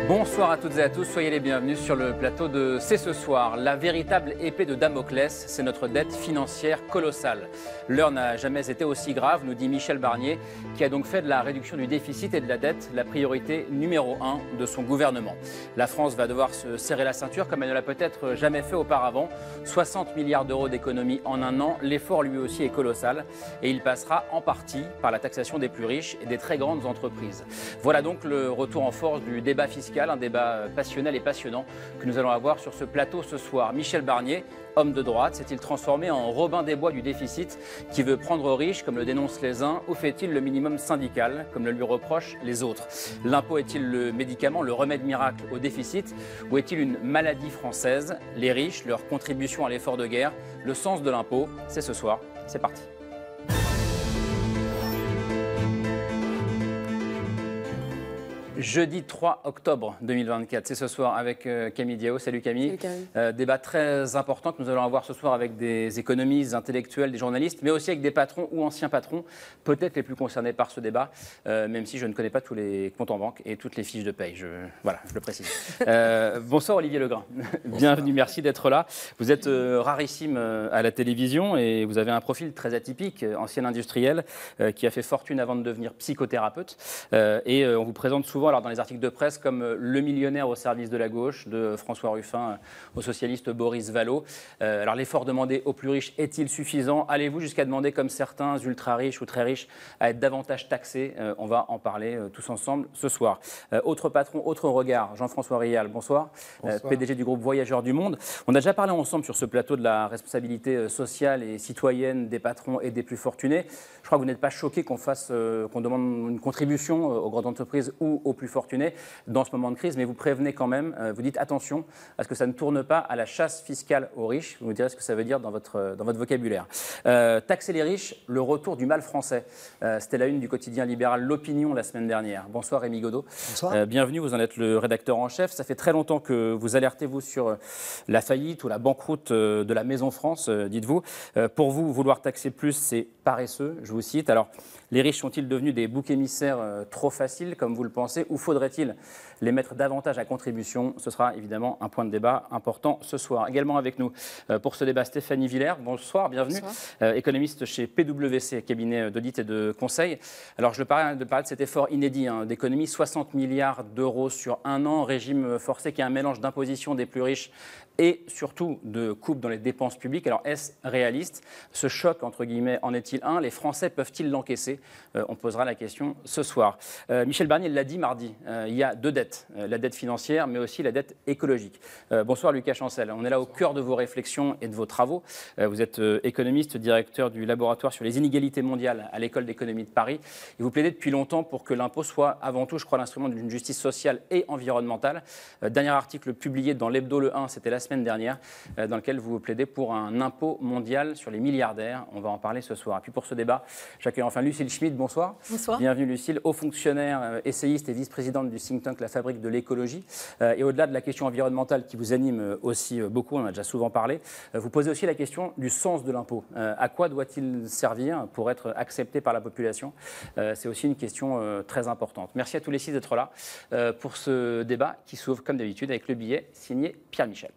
Bonsoir à toutes et à tous, soyez les bienvenus sur le plateau de C'est ce soir. La véritable épée de Damoclès, c'est notre dette financière colossale. L'heure n'a jamais été aussi grave, nous dit Michel Barnier, qui a donc fait de la réduction du déficit et de la dette la priorité numéro 1 de son gouvernement. La France va devoir se serrer la ceinture comme elle ne l'a peut-être jamais fait auparavant. 60 milliards d'euros d'économies en un an, l'effort lui aussi est colossal et il passera en partie par la taxation des plus riches et des très grandes entreprises. Voilà donc le retour en force du débat fiscal. Un débat passionnel et passionnant que nous allons avoir sur ce plateau ce soir. Michel Barnier, homme de droite, s'est-il transformé en Robin des Bois du déficit qui veut prendre aux riches comme le dénoncent les uns ou fait-il le minimum syndical comme le lui reprochent les autres? L'impôt est-il le médicament, le remède miracle au déficit ou est-il une maladie française? Les riches, leur contribution à l'effort de guerre, le sens de l'impôt, c'est ce soir, c'est parti. Jeudi 3 octobre 2024, c'est ce soir avec Camille Diao. Salut Camille. Salut Camille. Débat très important que nous allons avoir ce soir avec des économistes, des intellectuels, des journalistes, mais aussi avec des patrons ou anciens patrons, peut-être les plus concernés par ce débat, même si je ne connais pas tous les comptes en banque et toutes les fiches de paye. Voilà, je le précise. Bonsoir Olivier Legrain. Bienvenue, merci d'être là. Vous êtes rarissime à la télévision et vous avez un profil très atypique, ancien industriel, qui a fait fortune avant de devenir psychothérapeute. Et on vous présente souvent alors dans les articles de presse comme le millionnaire au service de la gauche, de François Ruffin au socialiste Boris Vallaud. Alors l'effort demandé aux plus riches est-il suffisant? Allez-vous jusqu'à demander, comme certains ultra riches ou très riches, à être davantage taxés? On va en parler tous ensemble ce soir. Autre patron, autre regard, Jean-François Rial, bonsoir. Bonsoir. PDG du groupe Voyageurs du Monde. On a déjà parlé ensemble sur ce plateau de la responsabilité sociale et citoyenne des patrons et des plus fortunés. Je crois que vous n'êtes pas choqué qu'on demande une contribution aux grandes entreprises ou aux plus fortunés dans ce moment de crise, mais vous prévenez quand même, vous dites attention à ce que ça ne tourne pas à la chasse fiscale aux riches. Vous nous direz ce que ça veut dire dans votre vocabulaire. Taxer les riches, le retour du mal français. C'était la une du quotidien libéral L'Opinion la semaine dernière. Bonsoir Rémi Godot. Bonsoir. Bienvenue, vous en êtes le rédacteur en chef. Ça fait très longtemps que vous alertez, vous, sur la faillite ou la banqueroute de la Maison France, dites-vous. Pour vous, vouloir taxer plus, c'est paresseux, je vous cite. Alors, les riches sont-ils devenus des boucs émissaires trop faciles, comme vous le pensez, ou faudrait-il les mettre davantage à contribution? Ce sera évidemment un point de débat important ce soir. Également avec nous pour ce débat, Stéphanie Villers. Bonsoir, bienvenue. Bonsoir. Économiste chez PwC, cabinet d'audit et de conseil. Alors, je parle de cet effort inédit d'économie, 60 milliards d'euros sur un an, régime forcé qui est un mélange d'imposition des plus riches et surtout de coupe dans les dépenses publiques. Alors, est-ce réaliste? Ce choc, entre guillemets, en est-il un? Les Français peuvent-ils l'encaisser? On posera la question ce soir. Michel Barnier l'a dit mardi, il y a deux dettes, la dette financière, mais aussi la dette écologique. Bonsoir Lucas Chancel, on est là au cœur de vos réflexions et de vos travaux. Vous êtes économiste, directeur du laboratoire sur les inégalités mondiales à l'École d'économie de Paris. Et vous plaidez depuis longtemps pour que l'impôt soit avant tout, je crois, l'instrument d'une justice sociale et environnementale. Dernier article publié dans l'Hebdo Le 1, c'était la semaine dernière, dans lequel vous plaidez pour un impôt mondial sur les milliardaires. On va en parler ce soir. Et puis pour ce débat, j'accueille enfin Lucille Schmitt. Bonsoir. Bonsoir. Bienvenue Lucille, haut fonctionnaire, essayiste et vice-présidente du think tank La Fabrique de l'écologie. Et au-delà de la question environnementale qui vous anime aussi beaucoup, on en a déjà souvent parlé, vous posez aussi la question du sens de l'impôt. À quoi doit-il servir pour être accepté par la population? C'est aussi une question très importante. Merci à tous les six d'être là pour ce débat qui s'ouvre comme d'habitude avec le billet signé Pierre Michel.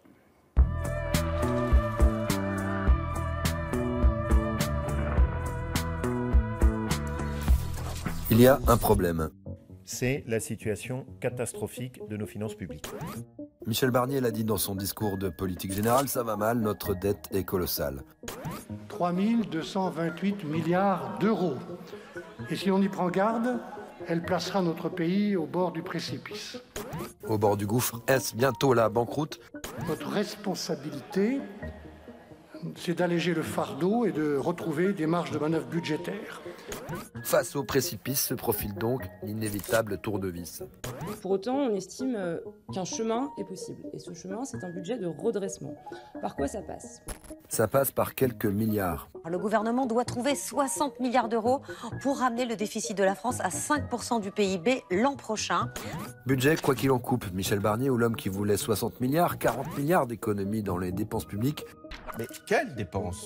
Il y a un problème. C'est la situation catastrophique de nos finances publiques. Michel Barnier l'a dit dans son discours de politique générale, ça va mal, notre dette est colossale. 3 228 milliards d'euros. Et si on y prend garde, elle placera notre pays au bord du précipice. Au bord du gouffre, est-ce bientôt la banqueroute? Notre responsabilité, c'est d'alléger le fardeau et de retrouver des marges de manœuvre budgétaires. Face au précipice se profile donc l'inévitable tour de vis. Pour autant, on estime qu'un chemin est possible. Et ce chemin, c'est un budget de redressement. Par quoi ça passe? Ça passe par quelques milliards. Le gouvernement doit trouver 60 milliards d'euros pour ramener le déficit de la France à 5% du PIB l'an prochain. Budget, quoi qu'il en coupe, Michel Barnier ou l'homme qui voulait 60 milliards, 40 milliards d'économies dans les dépenses publiques. Mais quelles dépenses?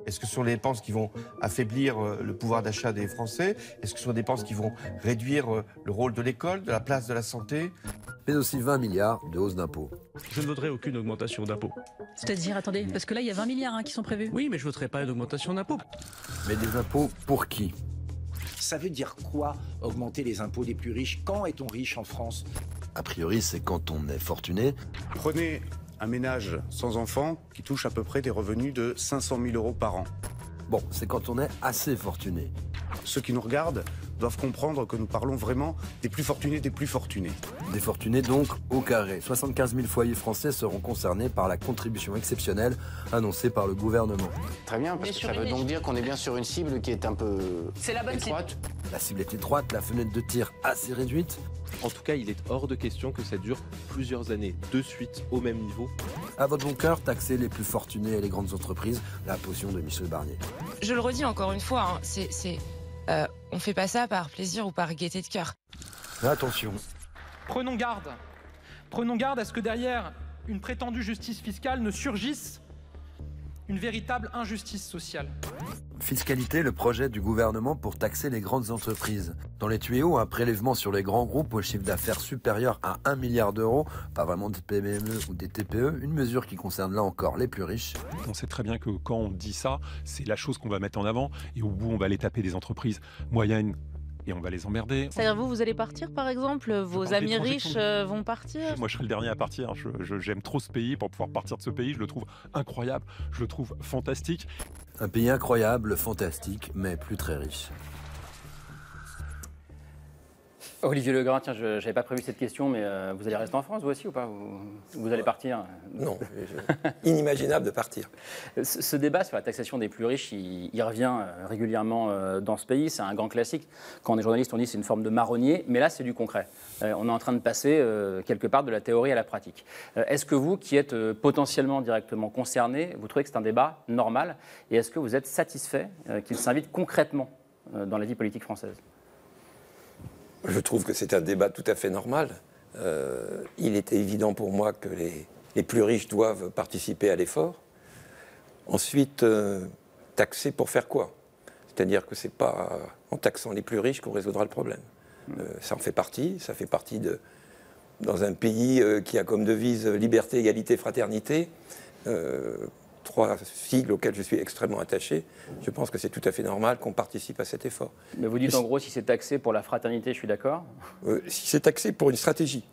Est-ce que ce sont des dépenses qui vont affaiblir le pouvoir d'achat des Français? Est-ce que ce sont des dépenses qui vont réduire le rôle de l'école, de la place de la santé? Mais aussi 20 milliards de hausse d'impôts. Je ne voterai aucune augmentation d'impôts. C'est-à-dire, attendez, parce que là, il y a 20 milliards qui sont prévus. Oui, mais je ne voterai pas une augmentation d'impôts. Mais des impôts pour qui? Ça veut dire quoi, augmenter les impôts des plus riches? Quand est-on riche en France? A priori, c'est quand on est fortuné. Prenez un ménage sans enfant qui touche à peu près des revenus de 500 000 euros par an. Bon, c'est quand on est assez fortuné. Ceux qui nous regardent doivent comprendre que nous parlons vraiment des plus fortunés des plus fortunés. Des fortunés donc au carré. 75 000 foyers français seront concernés par la contribution exceptionnelle annoncée par le gouvernement. Très bien, parce que ça veut donc dire qu'on est bien sur une cible qui est un peu étroite. La cible est étroite, la fenêtre de tir assez réduite. En tout cas, il est hors de question que ça dure plusieurs années de suite au même niveau. À votre bon cœur, taxer les plus fortunés et les grandes entreprises, la potion de Michel Barnier. Je le redis encore une fois, on fait pas ça par plaisir ou par gaieté de cœur. Mais attention. Prenons garde. Prenons garde à ce que derrière une prétendue justice fiscale ne surgisse une véritable injustice sociale. Fiscalité, le projet du gouvernement pour taxer les grandes entreprises. Dans les tuyaux, un prélèvement sur les grands groupes au chiffre d'affaires supérieur à 1 milliard d'euros, pas vraiment des PME ou des TPE, une mesure qui concerne là encore les plus riches. On sait très bien que quand on dit ça, c'est la chose qu'on va mettre en avant et au bout on va aller taper des entreprises moyennes et on va les emmerder. C'est-à-dire vous allez partir par exemple? Vos amis riches vont partir? Moi je serai le dernier à partir, j'aime trop ce pays pour pouvoir partir de ce pays, je le trouve incroyable, je le trouve fantastique. Un pays incroyable, fantastique, mais plus très riche. Olivier Legrain, tiens, je n'avais pas prévu cette question, mais vous allez rester en France, vous aussi, ou pas? Vous allez partir? Non, inimaginable de partir. Ce débat sur la taxation des plus riches, il revient régulièrement dans ce pays. C'est un grand classique. Quand on est journaliste, on dit que c'est une forme de marronnier, mais là, c'est du concret. On est en train de passer quelque part de la théorie à la pratique. Est-ce que vous, qui êtes potentiellement directement concerné, vous trouvez que c'est un débat normal? Et est-ce que vous êtes satisfait qu'il s'invite concrètement dans la vie politique française? Je trouve que c'est un débat tout à fait normal. Il était évident pour moi que les plus riches doivent participer à l'effort. Ensuite, taxer pour faire quoi? C'est-à-dire que ce n'est pas en taxant les plus riches qu'on résoudra le problème. Ça en fait partie. Ça fait partie dans un pays qui a comme devise liberté, égalité, fraternité. Trois sigles auxquels je suis extrêmement attaché, je pense que c'est tout à fait normal qu'on participe à cet effort. Mais vous dites en gros, si c'est taxé pour la fraternité, je suis d'accord? Si c'est taxé pour une stratégie,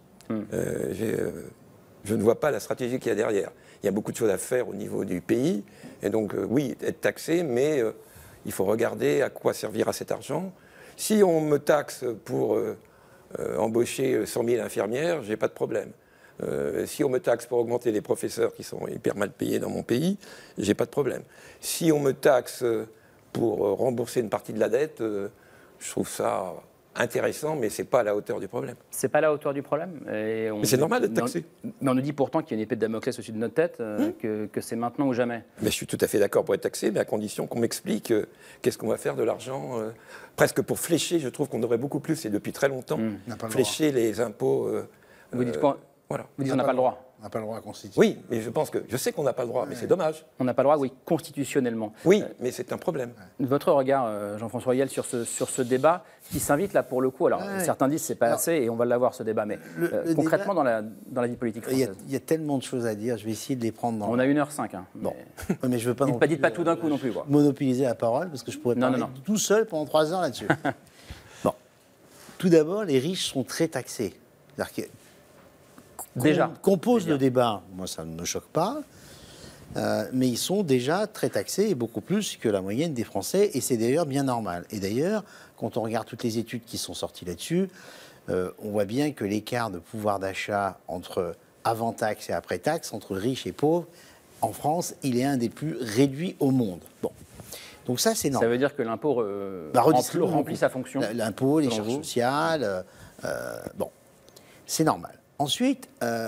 je ne vois pas la stratégie qu'il y a derrière. Il y a beaucoup de choses à faire au niveau du pays, et donc oui, être taxé, mais il faut regarder à quoi servira cet argent. Si on me taxe pour embaucher 100 000 infirmières, je n'ai pas de problème. Si on me taxe pour augmenter les professeurs qui sont hyper mal payés dans mon pays, j'ai pas de problème. Si on me taxe pour rembourser une partie de la dette, je trouve ça intéressant, mais c'est pas à la hauteur du problème. C'est pas à la hauteur du problème. Mais c'est normal d'être taxé. Mais on nous dit pourtant qu'il y a une épée de Damoclès au-dessus de notre tête, que c'est maintenant ou jamais. Mais je suis tout à fait d'accord pour être taxé, mais à condition qu'on m'explique qu'est-ce qu'on va faire de l'argent. Presque pour flécher, je trouve qu'on devrait beaucoup plus, et depuis très longtemps, flécher les impôts. Vous dites quoi? Voilà. Vous dites qu'on n'a pas le droit. On n'a pas le droit à constituer. Oui, mais je sais qu'on n'a pas le droit, mais c'est dommage. On n'a pas le droit, oui, constitutionnellement. Oui, mais c'est un problème. Votre regard, Jean-François Riel, sur ce débat qui s'invite là pour le coup. Alors, certains disent que ce n'est pas assez et on va l'avoir ce débat, mais concrètement débat, dans la vie politique française. Il y a tellement de choses à dire, je vais essayer de les prendre dans... On a 1h05. Hein, bon. Mais je veux pas dites pas tout d'un coup non plus. Quoi. Monopoliser la parole, parce que je pourrais parler tout seul pendant 3 heures là-dessus. Bon. Tout d'abord, les riches sont très taxés. C'est-à-dire que qu'on pose le débat, moi ça ne me choque pas, mais ils sont déjà très taxés, et beaucoup plus que la moyenne des Français, et c'est d'ailleurs bien normal. Et d'ailleurs, quand on regarde toutes les études qui sont sorties là-dessus, on voit bien que l'écart de pouvoir d'achat entre avant taxe et après taxe, entre riches et pauvres, en France, il est un des plus réduits au monde. Bon. Donc ça, c'est normal. Ça veut dire que l'impôt remplit sa fonction. L'impôt, les charges sociales, bon, c'est normal. Ensuite,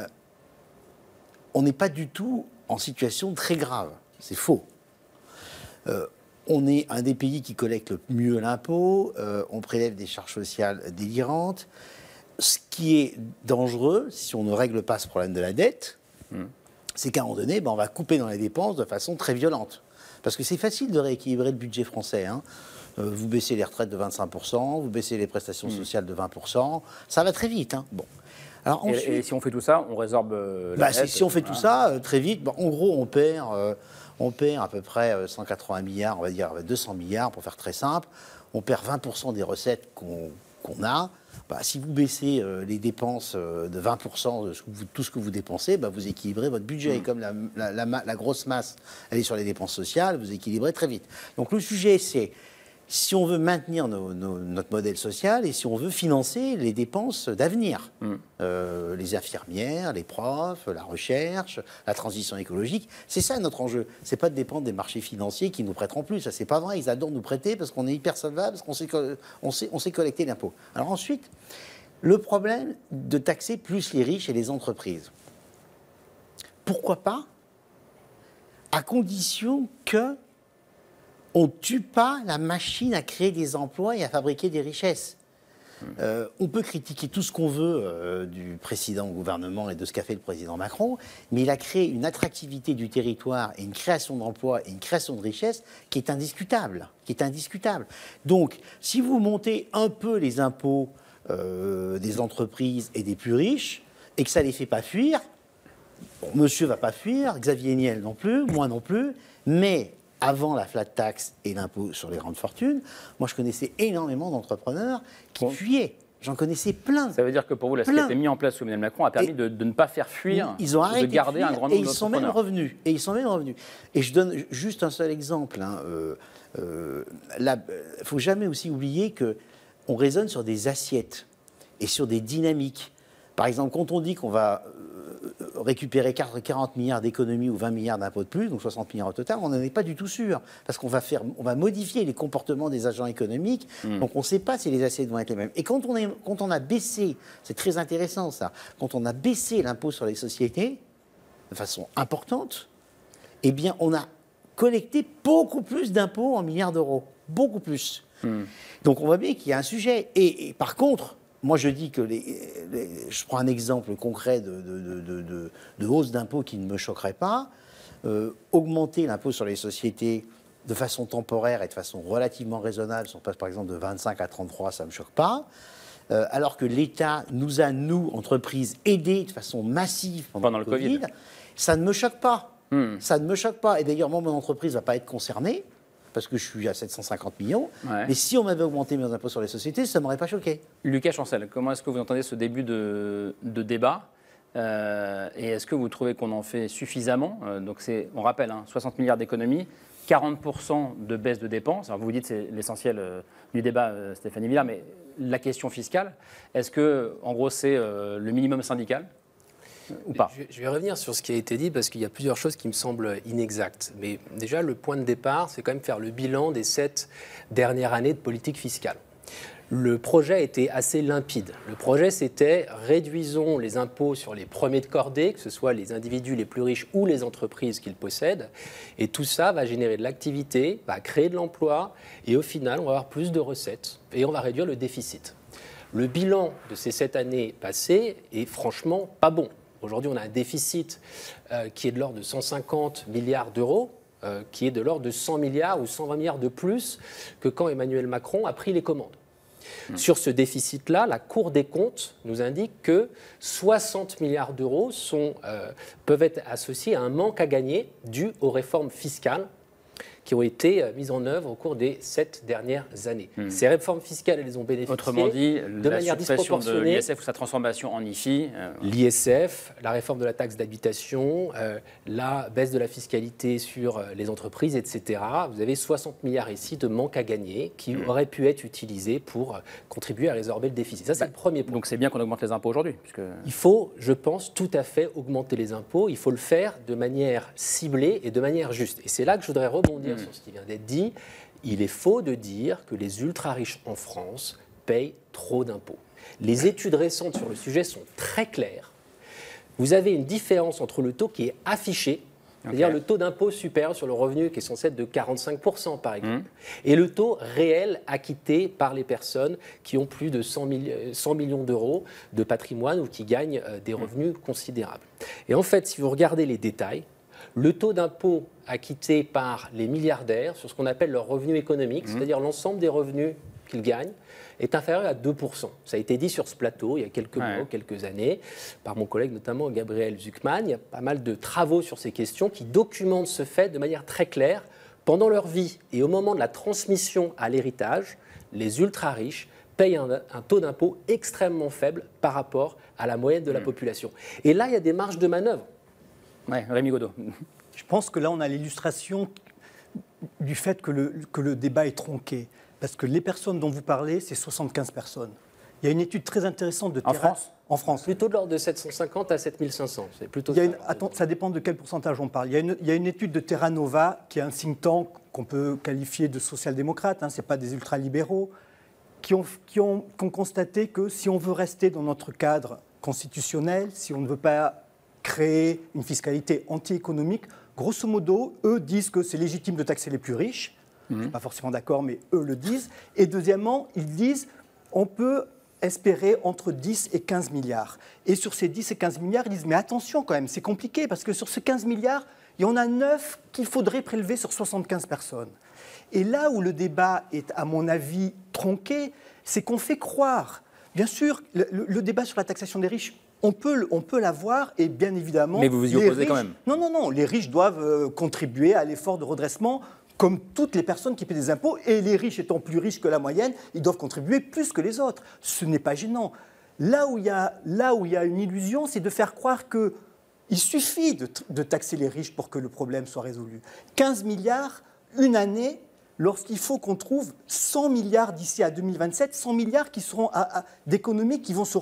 on n'est pas du tout en situation très grave. C'est faux. On est un des pays qui collecte le mieux l'impôt. On prélève des charges sociales délirantes. Ce qui est dangereux, si on ne règle pas ce problème de la dette, c'est qu'à un moment donné, on va couper dans les dépenses de façon très violente. Parce que c'est facile de rééquilibrer le budget français. Hein. Vous baissez les retraites de 25%, vous baissez les prestations sociales de 20%, ça va très vite. Hein. Bon. Alors, ensuite, et si on fait tout ça, on résorbe la dette, si on fait tout ça, très vite, en gros, on perd à peu près 180 milliards, on va dire 200 milliards, pour faire très simple. On perd 20% des recettes qu'on a. Si vous baissez les dépenses de 20% de tout ce que vous dépensez, vous équilibrez votre budget. Et comme la grosse masse, elle est sur les dépenses sociales, vous équilibrez très vite. Donc le sujet, c'est si on veut maintenir notre modèle social et si on veut financer les dépenses d'avenir. Les infirmières, les profs, la recherche, la transition écologique, c'est ça notre enjeu. C'est pas de dépendre des marchés financiers qui nous prêteront plus. Ça, c'est pas vrai. Ils adorent nous prêter parce qu'on est hyper solvable, parce qu'on sait collecter l'impôt. Alors ensuite, le problème de taxer plus les riches et les entreprises. Pourquoi pas, à condition que on ne tue pas la machine à créer des emplois et à fabriquer des richesses. On peut critiquer tout ce qu'on veut du précédent gouvernement et de ce qu'a fait le président Macron, mais il a créé une attractivité du territoire et une création d'emplois et une création de richesses qui est indiscutable. Donc, si vous montez un peu les impôts des entreprises et des plus riches et que ça ne les fait pas fuir, monsieur ne va pas fuir, Xavier Niel non plus, moi non plus, mais avant la flat tax et l'impôt sur les grandes fortunes, moi je connaissais énormément d'entrepreneurs qui fuyaient. J'en connaissais plein. Ça veut dire que pour vous, ce qui a été mis en place sous Emmanuel Macron a permis de ne pas faire fuir, ils ont arrêté de garder un grand nombre d'entrepreneurs. Et ils sont même revenus. Et je donne juste un seul exemple. Il ne faut jamais aussi oublier qu'on raisonne sur des assiettes et sur des dynamiques. Par exemple, quand on dit qu'on va récupérer 40 milliards d'économies ou 20 milliards d'impôts de plus, donc 60 milliards au total, on n'en est pas du tout sûr. Parce qu'on va modifier les comportements des agents économiques, donc on ne sait pas si les assiettes vont être les mêmes. Et quand on a baissé, c'est très intéressant ça, quand on a baissé l'impôt sur les sociétés de façon importante, eh bien on a collecté beaucoup plus d'impôts en milliards d'euros. Beaucoup plus. Donc on voit bien qu'il y a un sujet. Et par contre, moi, je dis que je prends un exemple concret de hausse d'impôts qui ne me choquerait pas. Augmenter l'impôt sur les sociétés de façon temporaire et de façon relativement raisonnable, si on passe par exemple de 25 à 33, ça ne me choque pas. Alors que l'État nous a, nous, entreprises, aidés de façon massive pendant le Covid, ça ne me choque pas. Ça ne me choque pas. Et d'ailleurs, moi, mon entreprise ne va pas être concernée, parce que je suis à 750 millions. Ouais. Mais si on m'avait augmenté mes impôts sur les sociétés, ça ne m'aurait pas choqué. Lucas Chancel, comment est-ce que vous entendez ce début de débat et est-ce que vous trouvez qu'on en fait suffisamment donc on rappelle, 60 milliards d'économies, 40% de baisse de dépenses. Alors vous dites que c'est l'essentiel du débat, Stéphanie Villard, mais la question fiscale, est-ce que, en gros, c'est le minimum syndical ou pas? Je vais revenir sur ce qui a été dit parce qu'il y a plusieurs choses qui me semblent inexactes. Mais déjà, le point de départ, c'est quand même faire le bilan des 7 dernières années de politique fiscale. Le projet était assez limpide. Le projet, c'était réduisons les impôts sur les premiers de cordée, que ce soit les individus les plus riches ou les entreprises qu'ils possèdent. Et tout ça va générer de l'activité, va créer de l'emploi et au final, on va avoir plus de recettes et on va réduire le déficit. Le bilan de ces 7 années passées est franchement pas bon. Aujourd'hui, on a un déficit qui est de l'ordre de 150 milliards d'euros, qui est de l'ordre de 100 milliards ou 120 milliards de plus que quand Emmanuel Macron a pris les commandes. Sur ce déficit-là, la Cour des comptes nous indique que 60 milliards d'euros peuvent être associés à un manque à gagner dû aux réformes fiscales qui ont été mises en œuvre au cours des 7 dernières années. Ces réformes fiscales, elles ont bénéficié autrement dit, de manière disproportionnée. De l'ISF ou sa transformation en IFI. L'ISF, la réforme de la taxe d'habitation, la baisse de la fiscalité sur les entreprises, etc. Vous avez 60 milliards ici de manque à gagner qui auraient pu être utilisés pour contribuer à résorber le déficit. Ça, c'est le premier point. Donc c'est bien qu'on augmente les impôts aujourd'hui. Il faut, je pense, tout à fait augmenter les impôts. Il faut le faire de manière ciblée et de manière juste. Et c'est là que je voudrais rebondir sur ce qui vient d'être dit. Il est faux de dire que les ultra-riches en France payent trop d'impôts. Les études récentes sur le sujet sont très claires. Vous avez une différence entre le taux qui est affiché, c'est-à-dire le taux d'impôt supérieur sur le revenu qui est censé être de 45% par exemple, et le taux réel acquitté par les personnes qui ont plus de 100 millions d'euros de patrimoine ou qui gagnent des revenus considérables. Et en fait, si vous regardez les détails, Le taux d'impôt acquitté par les milliardaires sur ce qu'on appelle leur revenu économique, c'est-à-dire l'ensemble des revenus qu'ils gagnent, est inférieur à 2%. Ça a été dit sur ce plateau il y a quelques mois, quelques années, par mon collègue notamment Gabriel Zucman. Il y a pas mal de travaux sur ces questions qui documentent ce fait de manière très claire. Pendant leur vie et au moment de la transmission à l'héritage, les ultra-riches payent un taux d'impôt extrêmement faible par rapport à la moyenne de la population. Et là, il y a des marges de manœuvre. Ouais, Rémi Godeau. Je pense que là, on a l'illustration du fait que le débat est tronqué. Parce que les personnes dont vous parlez, c'est 75 personnes. Il y a une étude très intéressante de En France ? En France. Plutôt de l'ordre de 750 à 7500. C'est plutôt ça dépend de quel pourcentage on parle. Il y a une étude de Terra Nova, qui est un think tank qu'on peut qualifier de social-démocrate, ce n'est pas des ultralibéraux, qui ont constaté que si on veut rester dans notre cadre constitutionnel, si on ne veut pas créer une fiscalité anti-économique, grosso modo, eux disent que c'est légitime de taxer les plus riches. Je ne suis pas forcément d'accord, mais eux le disent. Et deuxièmement, ils disent on peut espérer entre 10 et 15 milliards. Et sur ces 10 et 15 milliards, ils disent mais attention quand même, c'est compliqué, parce que sur ces 15 milliards, il y en a 9 qu'il faudrait prélever sur 75 personnes. Et là où le débat est, à mon avis, tronqué, c'est qu'on fait croire. Bien sûr, le débat sur la taxation des riches, on peut l'avoir, et bien évidemment... Mais vous vous y opposez quand même. Non, les riches doivent contribuer à l'effort de redressement, comme toutes les personnes qui paient des impôts, et les riches étant plus riches que la moyenne, ils doivent contribuer plus que les autres. Ce n'est pas gênant. Là où il y a une illusion, c'est de faire croire qu'il suffit de taxer les riches pour que le problème soit résolu. 15 milliards, une année, lorsqu'il faut qu'on trouve 100 milliards d'ici à 2027, 100 milliards qui seront d'économies qui vont se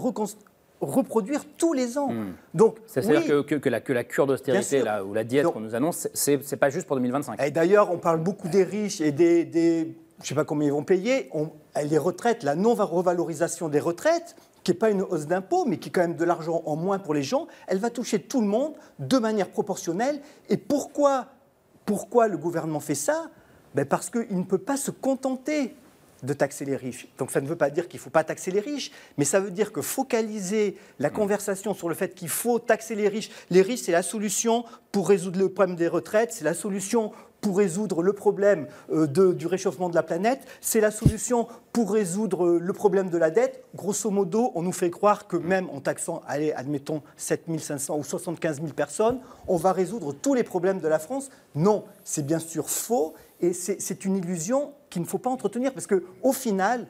reproduire tous les ans. Donc, c'est-à-dire que la cure d'austérité ou la diète qu'on nous annonce, c'est pas juste pour 2025. Et d'ailleurs, on parle beaucoup des riches et je ne sais pas combien ils vont payer. Les retraites, la non-revalorisation des retraites, qui n'est pas une hausse d'impôt, mais qui est quand même de l'argent en moins pour les gens, elle va toucher tout le monde de manière proportionnelle. Et pourquoi le gouvernement fait ça ? Parce qu'il ne peut pas se contenter de taxer les riches. Donc ça ne veut pas dire qu'il ne faut pas taxer les riches, mais ça veut dire que focaliser la conversation sur le fait qu'il faut taxer les riches, c'est la solution pour résoudre le problème des retraites, c'est la solution pour résoudre le problème du réchauffement de la planète, c'est la solution pour résoudre le problème de la dette. Grosso modo, on nous fait croire que même en taxant, admettons, 7 500 ou 75 000 personnes, on va résoudre tous les problèmes de la France. Non, c'est bien sûr faux, et c'est une illusion qu'il ne faut pas entretenir, parce qu'au final,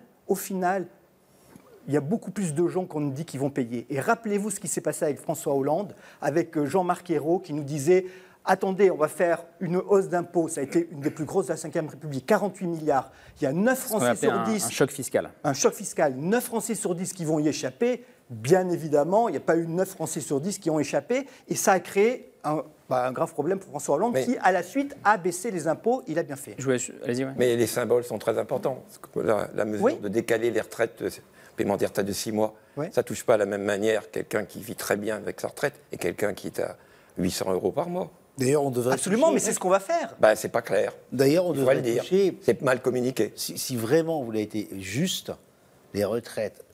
il y a beaucoup plus de gens qu'on nous dit qu'ils vont payer. Et rappelez-vous ce qui s'est passé avec François Hollande, avec Jean-Marc Ayrault, qui nous disait « Attendez, on va faire une hausse d'impôts ». Ça a été une des plus grosses de la Ve République, 48 milliards. Il y a 9 Français sur 10... Un choc fiscal. Un choc fiscal. 9 Français sur 10 qui vont y échapper. Bien évidemment, il n'y a pas eu 9 Français sur 10 qui ont échappé. Et ça a créé un grave problème pour François Hollande, qui, à la suite, a baissé les impôts. Il a bien fait. Allez-y. Mais les symboles sont très importants. La mesure de décaler les retraites, le paiement des retraites de 6 mois, ça ne touche pas de la même manière quelqu'un qui vit très bien avec sa retraite et quelqu'un qui est à 800 € par mois. D'ailleurs, on devrait... Absolument, mais c'est ce qu'on va faire. C'est pas clair. D'ailleurs, on devrait le dire. Toucher... C'est mal communiqué. Si vraiment vous voulez être juste, les retraites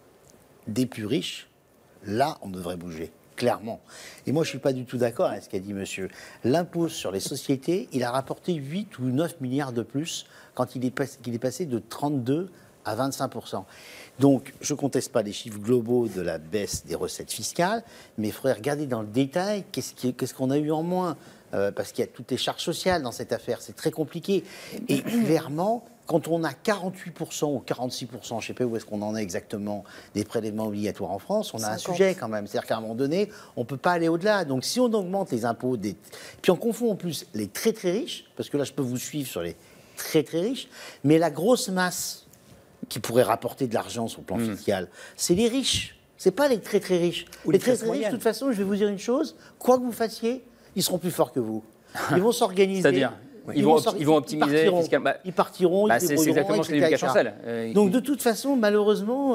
des plus riches, là, on devrait bouger. Clairement. Et moi, je ne suis pas du tout d'accord avec ce qu'a dit monsieur. L'impôt sur les sociétés, il a rapporté 8 ou 9 milliards de plus quand il est passé de 32 à 25%. Donc, je ne conteste pas les chiffres globaux de la baisse des recettes fiscales, mais il faudrait regarder dans le détail qu'est-ce qu'on a eu en moins. Parce qu'il y a toutes les charges sociales dans cette affaire, c'est très compliqué. Et clairement, quand on a 48% ou 46%, je ne sais pas où est-ce qu'on en est exactement, des prélèvements obligatoires en France, on a un sujet quand même. C'est-à-dire qu'à un moment donné, on ne peut pas aller au-delà. Donc si on augmente les impôts, puis on confond en plus les très très riches, parce que là je peux vous suivre sur les très très riches, mais la grosse masse qui pourrait rapporter de l'argent sur le plan fiscal, c'est les riches. Ce n'est pas les très très riches. Les très très riches, de toute façon, je vais vous dire une chose, quoi que vous fassiez, ils seront plus forts que vous. Ils vont s'organiser. C'est-à-dire ils vont optimiser fiscalement. Ils partiront, ils c'est exactement ce que dit Lucas Chancel. Donc de toute façon, malheureusement,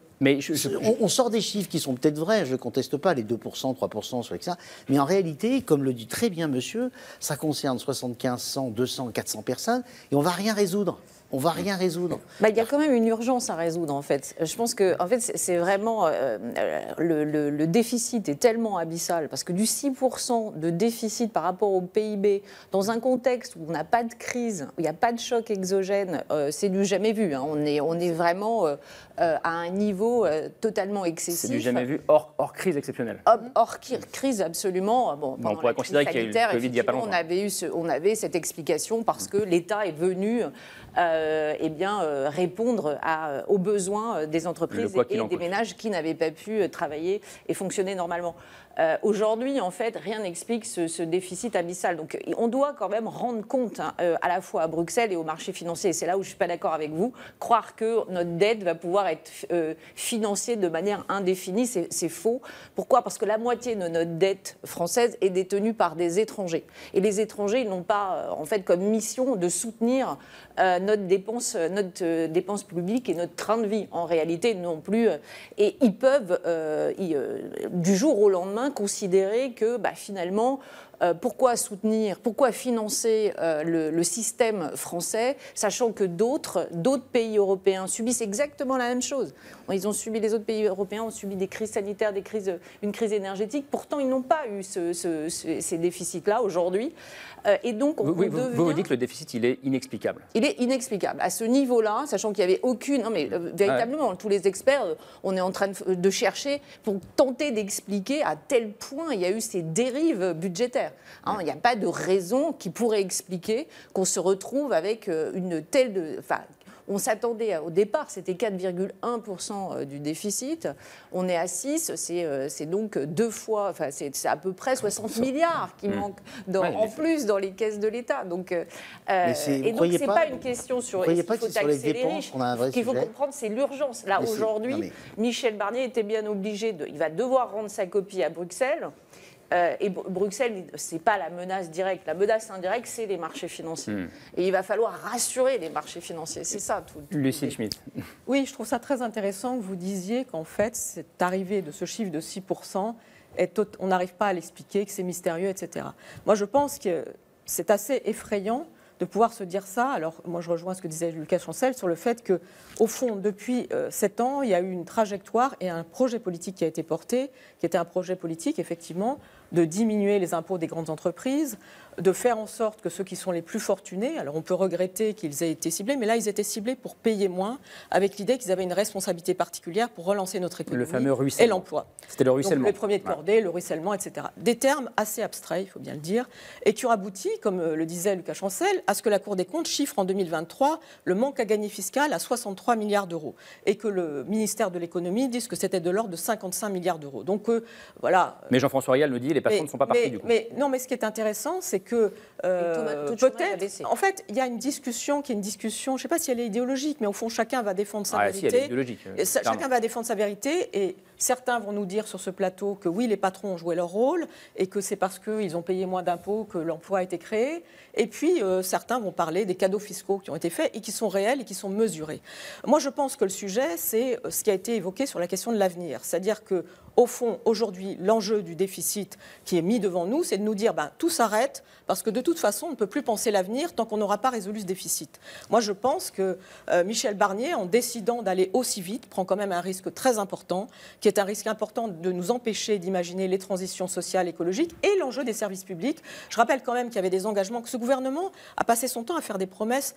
on sort des chiffres qui sont peut-être vrais, je ne conteste pas les 2%, 3% sur ça, mais en réalité, comme le dit très bien monsieur, ça concerne 75, 100, 200, 400 personnes, et on ne va rien résoudre. on ne va rien résoudre. Il y a quand même une urgence à résoudre, en fait. Je pense que c'est vraiment... le déficit est tellement abyssal, parce que du 6% de déficit par rapport au PIB, dans un contexte où on n'a pas de crise, où il n'y a pas de choc exogène, c'est du jamais vu. Hein. On est vraiment à un niveau totalement excessif. C'est du jamais vu, hors crise exceptionnelle. Hors crise, absolument. On pourrait considérer qu'il y a eu le Covid il n'y a pas longtemps. On avait cette explication parce que l'État est venu répondre aux besoins des entreprises et des ménages qui n'avaient pas pu travailler et fonctionner normalement. Aujourd'hui, en fait, rien n'explique ce déficit abyssal. Donc, on doit quand même rendre compte à la fois à Bruxelles et au marché financier. Et c'est là où je ne suis pas d'accord avec vous. Croire que notre dette va pouvoir être financée de manière indéfinie, c'est faux. Pourquoi ? Parce que la moitié de notre dette française est détenue par des étrangers. Et les étrangers, ils n'ont pas, en fait, comme mission de soutenir notre dépense publique et notre train de vie. En réalité, non plus. Et ils peuvent, du jour au lendemain, considérer que finalement, pourquoi financer le système français, sachant que d'autres pays européens subissent exactement la même chose. Les autres pays européens ont subi des crises sanitaires, une crise énergétique. Pourtant, ils n'ont pas eu ces déficits-là aujourd'hui. Et donc, vous dites que le déficit, il est inexplicable. Il est inexplicable. À ce niveau-là, sachant qu'il n'y avait aucune... Non, mais véritablement, tous les experts, on est en train de chercher pour tenter d'expliquer à tel point il y a eu ces dérives budgétaires. Il n'y a pas de raison qui pourrait expliquer qu'on se retrouve avec une telle... On s'attendait au départ, c'était 4,1% du déficit. On est à 6, c'est donc 2 fois, c'est à peu près 60 milliards qui manquent en plus dans les caisses de l'État. Donc, et donc c'est pas une question sur est-ce qu'il faut taxer les riches. Ce qu'il faut comprendre, c'est l'urgence. Là, aujourd'hui, Michel Barnier était bien obligé il va devoir rendre sa copie à Bruxelles. Et Bruxelles, ce n'est pas la menace directe. La menace indirecte, c'est les marchés financiers. Et il va falloir rassurer les marchés financiers. C'est ça tout. Lucille Schmitt. Oui, je trouve ça très intéressant que vous disiez qu'en fait, cette arrivée de ce chiffre de 6%, on n'arrive pas à l'expliquer, que c'est mystérieux, etc. Moi, je pense que c'est assez effrayant de pouvoir se dire ça. Alors, moi, je rejoins ce que disait Lucas Chancel sur le fait qu'au fond, depuis 7 ans, il y a eu une trajectoire et un projet politique qui a été porté, qui était un projet politique, effectivement, de diminuer les impôts des grandes entreprises, de faire en sorte que ceux qui sont les plus fortunés, alors on peut regretter qu'ils aient été ciblés, mais là, ils étaient ciblés pour payer moins, avec l'idée qu'ils avaient une responsabilité particulière pour relancer notre économie le fameux ruissellement. Et l'emploi. C'était le ruissellement. Donc, le premier de cordée, le ruissellement, etc. Des termes assez abstraits, il faut bien le dire, et qui ont abouti, comme le disait Lucas Chancel, à ce que la Cour des comptes chiffre en 2023 le manque à gagner fiscal à 63 milliards d'euros, et que le ministère de l'économie dise que c'était de l'ordre de 55 milliards d'euros. Donc, voilà. Mais Jean-François Rial nous dit les patrons ne sont pas partis du coup. Mais ce qui est intéressant, c'est que peut-être, en fait, il y a une discussion qui est une discussion, je ne sais pas si elle est idéologique, mais au fond, chacun va défendre sa vérité. Si, elle est idéologique. Chacun va défendre sa vérité, et certains vont nous dire sur ce plateau que oui, les patrons ont joué leur rôle, et que c'est parce qu'ils ont payé moins d'impôts que l'emploi a été créé. Et puis, certains vont parler des cadeaux fiscaux qui ont été faits et qui sont réels et qui sont mesurés. Moi, je pense que le sujet, c'est ce qui a été évoqué sur la question de l'avenir. C'est-à-dire que, au fond, aujourd'hui, l'enjeu du déficit qui est mis devant nous, c'est de nous dire tout s'arrête parce que de toute façon, on ne peut plus penser l'avenir tant qu'on n'aura pas résolu ce déficit. Moi, je pense que Michel Barnier, en décidant d'aller aussi vite, prend quand même un risque très important, qui est un risque important de nous empêcher d'imaginer les transitions sociales, écologiques et l'enjeu des services publics. Je rappelle quand même qu'il y avait des engagements, que ce gouvernement a passé son temps à faire des promesses.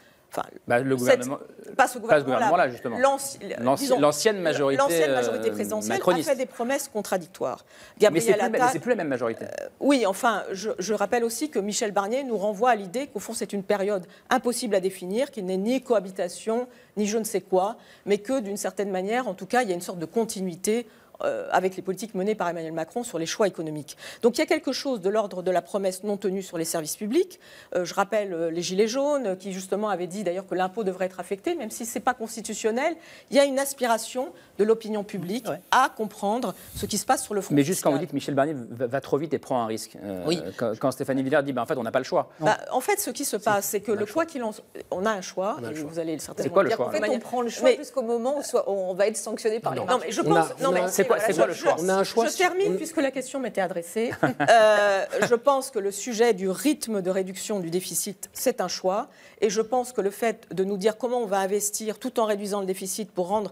Le gouvernement, pas ce gouvernement-là, justement. L'ancienne majorité présidentielle a fait des promesses contradictoires. Mais c'est plus la même majorité. Oui, enfin, je rappelle aussi que Michel Barnier nous renvoie à l'idée qu'au fond, c'est une période impossible à définir, qu'il n'est ni cohabitation, ni je ne sais quoi, mais que d'une certaine manière, en tout cas, il y a une sorte de continuité avec les politiques menées par Emmanuel Macron sur les choix économiques. Donc il y a quelque chose de l'ordre de la promesse non tenue sur les services publics. Je rappelle les Gilets jaunes qui justement avaient dit d'ailleurs que l'impôt devrait être affecté, même si ce n'est pas constitutionnel. Il y a une aspiration de l'opinion publique à comprendre ce qui se passe sur le front fiscal. Mais juste fiscal. quand vous dites Michel Barnier va trop vite et prend un risque, quand Stéphanie Villers dit en fait on n'a pas le choix. En fait ce qui se passe c'est que quoi qu'il en soit, on a un choix. Vous allez certainement dire. C'est quoi le choix? En fait on prend le choix jusqu'au moment où on va être sanctionné par les marchés. Non mais je pense... quoi le choix? On a un choix. Je termine puisque la question m'était adressée. Je pense que le sujet du rythme de réduction du déficit, c'est un choix. Et je pense que le fait de nous dire comment on va investir tout en réduisant le déficit pour rendre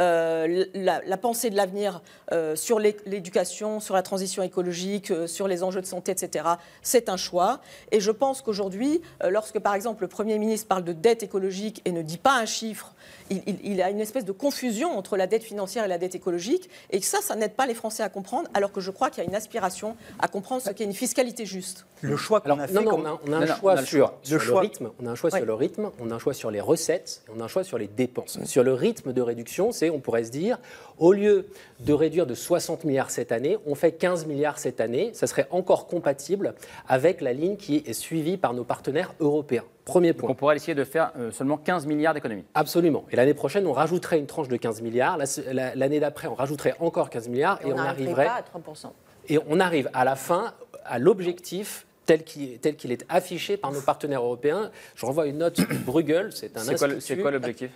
la pensée de l'avenir sur l'éducation, sur la transition écologique, sur les enjeux de santé, etc., c'est un choix. Et je pense qu'aujourd'hui, lorsque par exemple le Premier ministre parle de dette écologique et ne dit pas un chiffre, il a une espèce de confusion entre la dette financière et la dette écologique, et que ça n'aide pas les Français à comprendre, alors que je crois qu'il y a une aspiration à comprendre ce qu'est une fiscalité juste. Le choix qu'on a fait... on a un choix sur le rythme, on a un choix sur le rythme, on a un choix sur les recettes, et on a un choix sur les dépenses. Sur le rythme de réduction, on pourrait se dire, au lieu de réduire de 60 milliards cette année, on fait 15 milliards cette année, ça serait encore compatible avec la ligne qui est suivie par nos partenaires européens. Premier point. Donc on pourrait essayer de faire seulement 15 milliards d'économies. Absolument. Et l'année prochaine, on rajouterait une tranche de 15 milliards. L'année d'après, on rajouterait encore 15 milliards. Et on arriverait pas à 3%. Et on arrive à la fin à l'objectif tel qu'il est affiché par nos partenaires européens. Je renvoie une note de Bruegel, c'est un institut. C'est quoi l'objectif?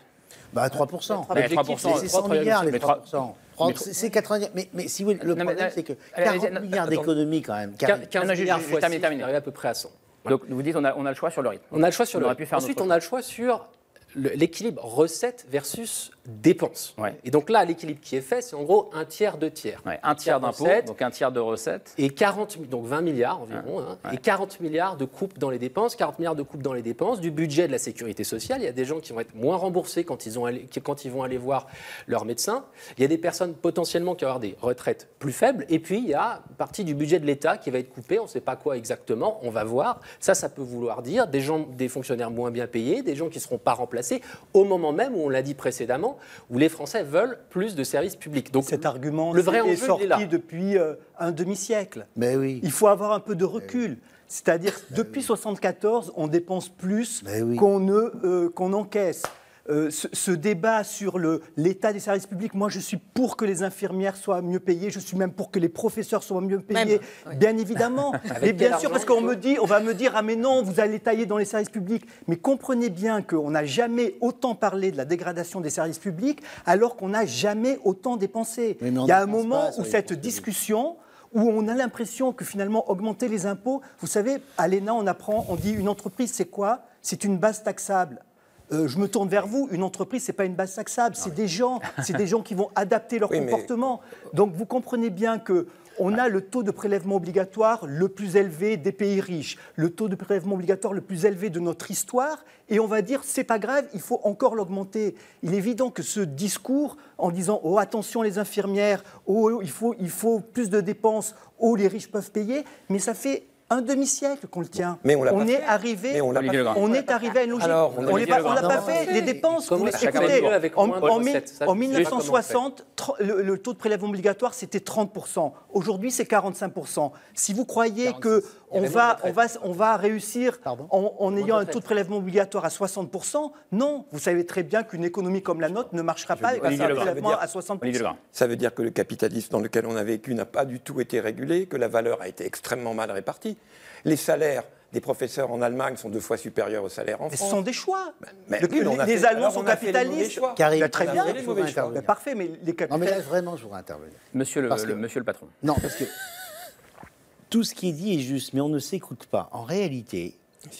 3%. 3%. C'est 100 milliards, les 3%. C'est 90. Mais si vous voulez, le problème, c'est que 40 milliards d'économies, quand même. 15 milliards fois 6, on arrive à peu près à 100. Donc vous dites on a le choix sur le rythme. On a le choix sur le rythme. Ensuite, on a le choix sur l'équilibre recettes versus dépenses. Ouais. Et donc là, l'équilibre qui est fait, c'est en gros un tiers, deux tiers. Ouais, un tiers d'impôts, donc un tiers de recettes. Et 20 milliards environ, et 40 milliards de coupes dans les dépenses, 40 milliards de coupes dans les dépenses, du budget de la sécurité sociale. Il y a des gens qui vont être moins remboursés quand ils vont aller voir leur médecin. Il y a des personnes potentiellement qui vont avoir des retraites plus faibles. Et puis, il y a une partie du budget de l'État qui va être coupée. On ne sait pas quoi exactement, on va voir. Ça peut vouloir dire des fonctionnaires moins bien payés, des gens qui ne seront pas remplacés, au moment même où, on l'a dit précédemment, où les Français veulent plus de services publics. Donc cet argument le vrai enjeu, est sorti depuis un demi-siècle. Mais oui. Il faut avoir un peu de recul. C'est-à-dire depuis 1974, on dépense plus qu'on encaisse. Ce débat sur l'état des services publics, moi je suis pour que les infirmières soient mieux payées, je suis même pour que les professeurs soient mieux payés, bien évidemment. Et bien sûr, parce qu'on va me dire, ah mais non, vous allez tailler dans les services publics. Mais comprenez bien qu'on n'a jamais autant parlé de la dégradation des services publics, alors qu'on n'a jamais autant dépensé. Il y a un moment où cette discussion... où on a l'impression que finalement augmenter les impôts, vous savez, à l'ENA on dit une entreprise c'est quoi? C'est une base taxable. Je me tourne vers vous, une entreprise, ce n'est pas une base taxable, c'est des gens qui vont adapter leur comportement. Donc vous comprenez bien qu'on a le taux de prélèvement obligatoire le plus élevé des pays riches, le taux de prélèvement obligatoire le plus élevé de notre histoire, et on va dire, c'est pas grave, il faut encore l'augmenter. Il est évident que ce discours, en disant, oh attention les infirmières, oh il faut plus de dépenses, oh les riches peuvent payer, mais ça fait un demi-siècle qu'on le tient. Mais on est arrivé à une logique. Alors, on n'a pas fait les dépenses. Écoutez, en 1960, le taux de prélèvement obligatoire, c'était 30%. Aujourd'hui, c'est 45%. Si vous croyez qu'on va réussir en ayant un taux de prélèvement obligatoire à 60%, non. Vous savez très bien qu'une économie comme la nôtre ne marchera pas avec un prélèvement à 60%. Ça veut dire que le capitalisme dans lequel on a vécu n'a pas du tout été régulé, que la valeur a été extrêmement mal répartie. Les salaires des professeurs en Allemagne sont 2 fois supérieurs aux salaires en France. Mais ce sont des choix. Les Allemands sont capitalistes. Très bien. Parfait, mais les capitalistes... Non, mais là, vraiment, je voudrais intervenir. Monsieur le patron. Non, parce que tout ce qui est dit est juste, mais on ne s'écoute pas. En réalité,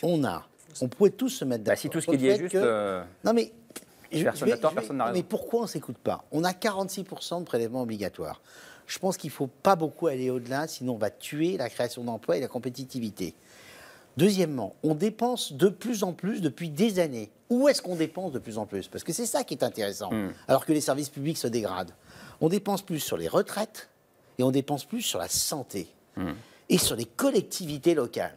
on pourrait tous se mettre d'accord. Si tout ce qui est dit est juste... Non, mais... Personne n'a tort, personne n'a raison. Mais pourquoi on ne s'écoute pas? On a 46% de prélèvements obligatoires. Je pense qu'il ne faut pas beaucoup aller au-delà, sinon on va tuer la création d'emplois et la compétitivité. Deuxièmement, on dépense de plus en plus depuis des années. Où est-ce qu'on dépense de plus en plus? Parce que c'est ça qui est intéressant, alors que les services publics se dégradent. On dépense plus sur les retraites et on dépense plus sur la santé et sur les collectivités locales.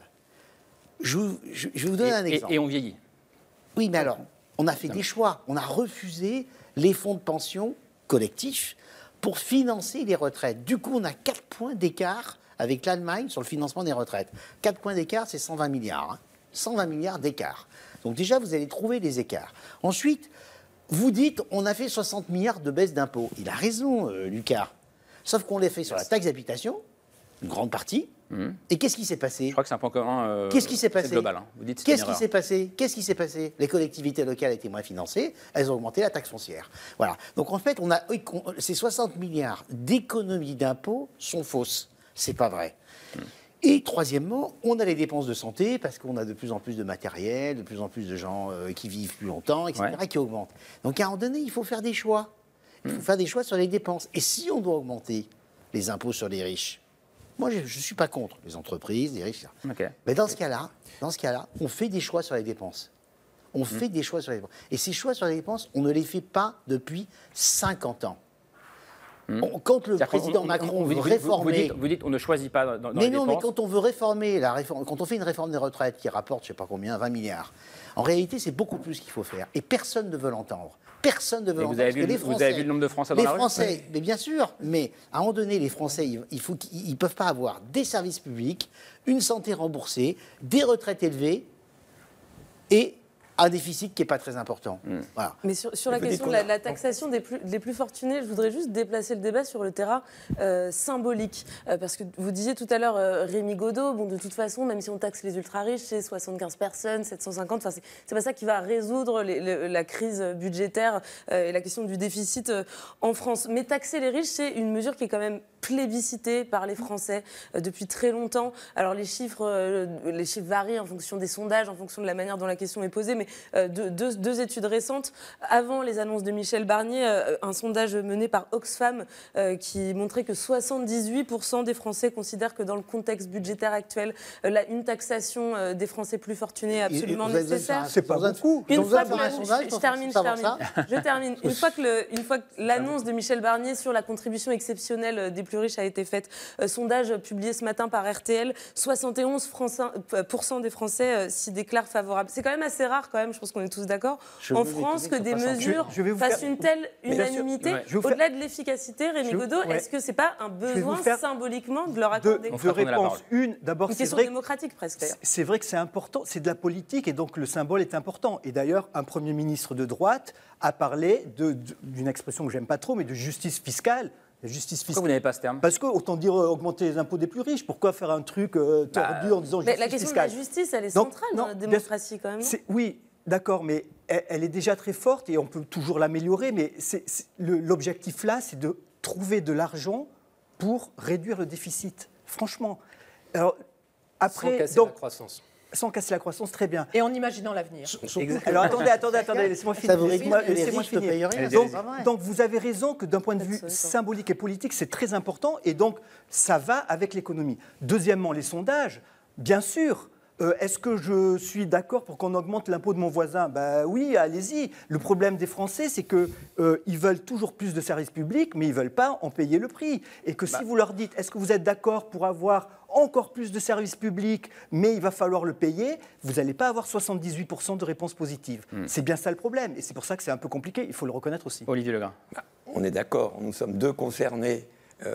Je vais vous donner un exemple. Et on vieillit. Oui, mais alors, on a fait des choix. On a refusé les fonds de pension collectifs pour financer les retraites. Du coup, on a 4 points d'écart avec l'Allemagne sur le financement des retraites. 4 points d'écart, c'est 120 milliards. 120 milliards d'écart. Donc déjà, vous allez trouver les écarts. Ensuite, vous dites, on a fait 60 milliards de baisse d'impôts. Il a raison, Lucas. Sauf qu'on l'a fait sur la taxe d'habitation, une grande partie, Et qu'est-ce qui s'est passé? Je crois que c'est un point commun. Qu'est-ce qui s'est passé? Global. Hein. Vous dites qu'est-ce qui s'est passé? Qu'est-ce qui s'est passé? Les collectivités locales étaient moins financées, elles ont augmenté la taxe foncière. Voilà. Donc en fait, ces 60 milliards d'économies d'impôts sont fausses. C'est pas vrai. Et troisièmement, on a les dépenses de santé parce qu'on a de plus en plus de matériel, de plus en plus de gens qui vivent plus longtemps, etc., qui augmentent. Donc à un moment donné, il faut faire des choix. Il faut faire des choix sur les dépenses. Et si on doit augmenter les impôts sur les riches, moi je ne suis pas contre les entreprises, les riches, etc. Mais dans ce cas-là, on fait des choix sur les dépenses. On fait des choix sur les dépenses. Et ces choix sur les dépenses, on ne les fait pas depuis 50 ans. Quand le président Macron veut réformer... Vous dites on ne choisit pas dans mais les non, dépenses. mais quand on veut réformer quand on fait une réforme des retraites qui rapporte, je ne sais pas combien, 20 milliards, en réalité, c'est beaucoup plus qu'il faut faire. Et personne ne veut l'entendre. Personne ne veut l'entendre. Vous avez vu le nombre de Français dans la rue? Les Français, mais bien sûr, mais à un moment donné, les Français, ils ne peuvent pas avoir des services publics, une santé remboursée, des retraites élevées et un déficit qui n'est pas très important. Voilà. Mais sur la question de la taxation des plus fortunés, je voudrais juste déplacer le débat sur le terrain symbolique. Parce que vous disiez tout à l'heure, Rémi Godot, bon, de toute façon, même si on taxe les ultra-riches, c'est 75 personnes, 750, enfin, c'est pas ça qui va résoudre la crise budgétaire et la question du déficit en France. Mais taxer les riches, c'est une mesure qui est quand même plébiscitée par les Français depuis très longtemps. Alors les chiffres varient en fonction des sondages, en fonction de la manière dont la question est posée, mais deux études récentes, avant les annonces de Michel Barnier, un sondage mené par Oxfam qui montrait que 78% des Français considèrent que dans le contexte budgétaire actuel, une taxation des Français plus fortunés est absolument nécessaire. C'est pas beaucoup. Je termine. Une fois que l'annonce de Michel Barnier sur la contribution exceptionnelle des plus riches a été faite, sondage publié ce matin par RTL, 71% des Français s'y déclarent favorables. C'est quand même assez rare, je pense qu'on est tous d'accord, en France, que des mesures fassent une telle unanimité. Au-delà de l'efficacité, Rémi Godot, est-ce que c'est pas un besoin symboliquement de leur accorder deux réponses. Une, d'abord, une question démocratique presque. C'est vrai que c'est important, c'est de la politique et donc le symbole est important. Et d'ailleurs, un Premier ministre de droite a parlé d'une expression que j'aime pas trop, mais de justice fiscale. Pourquoi vous n'avez pas ce terme? Parce que, autant dire, augmenter les impôts des plus riches. Pourquoi faire un truc tordu en disant justice fiscale? La question de la justice, elle est centrale dans la démocratie quand même. Oui, d'accord, mais elle est déjà très forte et on peut toujours l'améliorer. Mais l'objectif là, c'est de trouver de l'argent pour réduire le déficit. Franchement. Alors, après, sans casser la croissance. Sans casser la croissance, très bien. Et en imaginant l'avenir. Alors attendez, laissez-moi finir. Ça veut dire que les riches ne payent rien. Donc vous avez raison que d'un point de vue symbolique et politique, c'est très important et donc ça va avec l'économie. Deuxièmement, les sondages, bien sûr. Est-ce que je suis d'accord pour qu'on augmente l'impôt de mon voisin? Ben oui, allez-y. Le problème des Français, c'est qu'ils veulent toujours plus de services publics, mais ils ne veulent pas en payer le prix. Et que si vous leur dites, est-ce que vous êtes d'accord pour avoir encore plus de services publics, mais il va falloir le payer, vous n'allez pas avoir 78% de réponses positives. C'est bien ça le problème. Et c'est pour ça que c'est un peu compliqué, il faut le reconnaître aussi. Olivier Legrain. On est d'accord, nous sommes deux concernés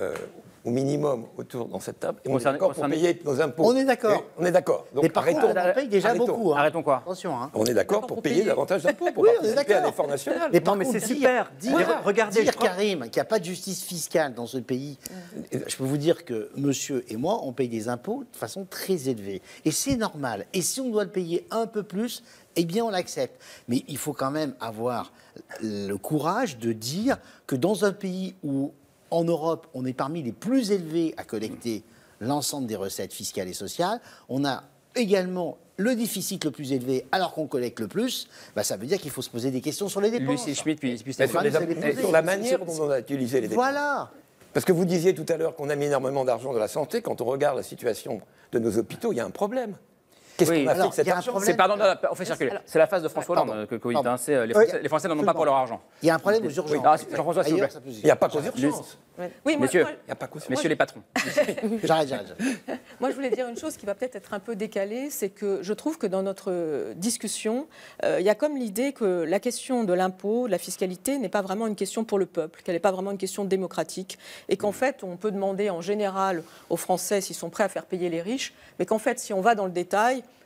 au minimum dans cette table. Et on est d'accord pour payer nos impôts. On est d'accord. On est d'accord. Donc mais par contre, on paye déjà beaucoup. Arrêtons quoi? Attention. On est d'accord pour payer davantage d'impôts, pour participer à l'effort national. Mais mais c'est super. Regardez, Karim, qu'il n'y a pas de justice fiscale dans ce pays. Je peux vous dire que monsieur et moi, on paye des impôts de façon très élevée. Et c'est normal. Et si on doit le payer un peu plus, eh bien, on l'accepte. Mais il faut quand même avoir le courage de dire que dans un pays où en Europe, on est parmi les plus élevés à collecter l'ensemble des recettes fiscales et sociales. On a également le déficit le plus élevé alors qu'on collecte le plus. Ça veut dire qu'il faut se poser des questions sur les dépenses. Lucie Schmitt, puis sur la manière dont on a utilisé les dépenses. Voilà. Parce que vous disiez tout à l'heure qu'on a mis énormément d'argent dans la santé. Quand on regarde la situation de nos hôpitaux, il y a un problème. Qu'est-ce qu'on a fait avec cet argent? On fait circuler. C'est la phase de François Hollande que vous dites. Les Français n'en ont pas pour leur argent. Il y a un problème aux urgences. Jean-François, s'il vous plaît. Il n'y a pas qu'aux urgences. Oui, messieurs, les patrons. J'arrête. Moi, je voulais dire une chose qui va peut-être être un peu décalée, c'est que je trouve que dans notre discussion, il y a comme l'idée que la question de l'impôt, de la fiscalité, n'est pas vraiment une question pour le peuple, qu'elle n'est pas vraiment une question démocratique, et qu'en fait, on peut demander en général aux Français s'ils sont prêts à faire payer les riches, mais qu'en fait, si on va dans le détail,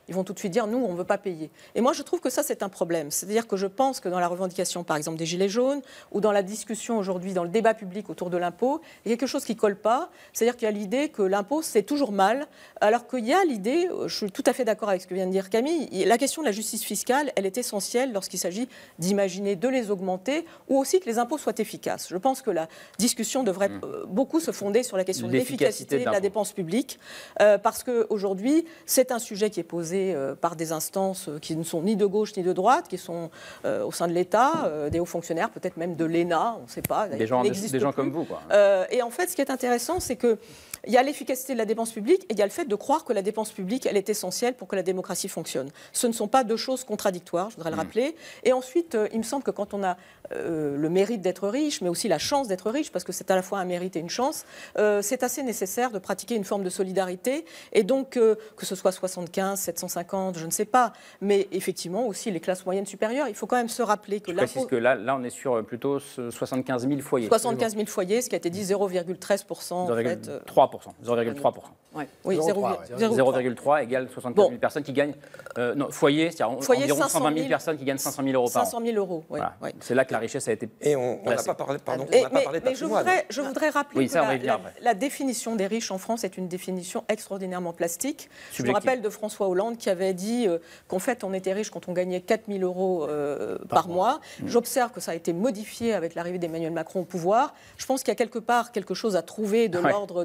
ils vont tout de suite dire, nous, on ne veut pas payer. Et moi, je trouve que ça, c'est un problème. C'est-à-dire que je pense que dans la revendication, par exemple, des Gilets jaunes, ou dans la discussion aujourd'hui, dans le débat public autour de l'impôt, il y a quelque chose qui ne colle pas. C'est-à-dire qu'il y a l'idée que l'impôt, c'est toujours mal, alors qu'il y a l'idée, je suis tout à fait d'accord avec ce que vient de dire Camille, la question de la justice fiscale, elle est essentielle lorsqu'il s'agit d'imaginer de les augmenter, ou aussi que les impôts soient efficaces. Je pense que la discussion devrait beaucoup se fonder sur la question de l'efficacité de la dépense publique, parce qu'aujourd'hui, c'est un sujet qui est posé par des instances qui ne sont ni de gauche ni de droite, qui sont au sein de l'État, des hauts fonctionnaires, peut-être même de l'ENA, on ne sait pas. Des gens comme vous, quoi. Et en fait, ce qui est intéressant, c'est que il y a l'efficacité de la dépense publique et il y a le fait de croire que la dépense publique, elle est essentielle pour que la démocratie fonctionne. Ce ne sont pas deux choses contradictoires, je voudrais le rappeler. Et ensuite, il me semble que quand on a le mérite d'être riche, mais aussi la chance d'être riche, parce que c'est à la fois un mérite et une chance, c'est assez nécessaire de pratiquer une forme de solidarité. Et donc, que ce soit 75, 750, je ne sais pas, mais effectivement aussi les classes moyennes supérieures, il faut quand même se rappeler que l'impôt... Je précise que là, on est sur plutôt 75 000 foyers. 75 000 foyers, ce qui a été dit 0,13% en fait. 0,3%. Ouais. Oui, 0,3 égale 75 000 personnes qui gagnent... foyer, c'est-à-dire environ 120 000 personnes qui gagnent 500 000 euros par an. 500 000 euros, oui. Voilà. C'est là que la richesse a été... Et on n'a pas parlé, pardon, mais je voudrais rappeler que la définition des riches en France est une définition extraordinairement plastique. Je me rappelle de François Hollande qui avait dit qu'en fait, on était riche quand on gagnait 4 000 euros par mois. J'observe que ça a été modifié avec l'arrivée d'Emmanuel Macron au pouvoir. Je pense qu'il y a quelque part quelque chose à trouver de l'ordre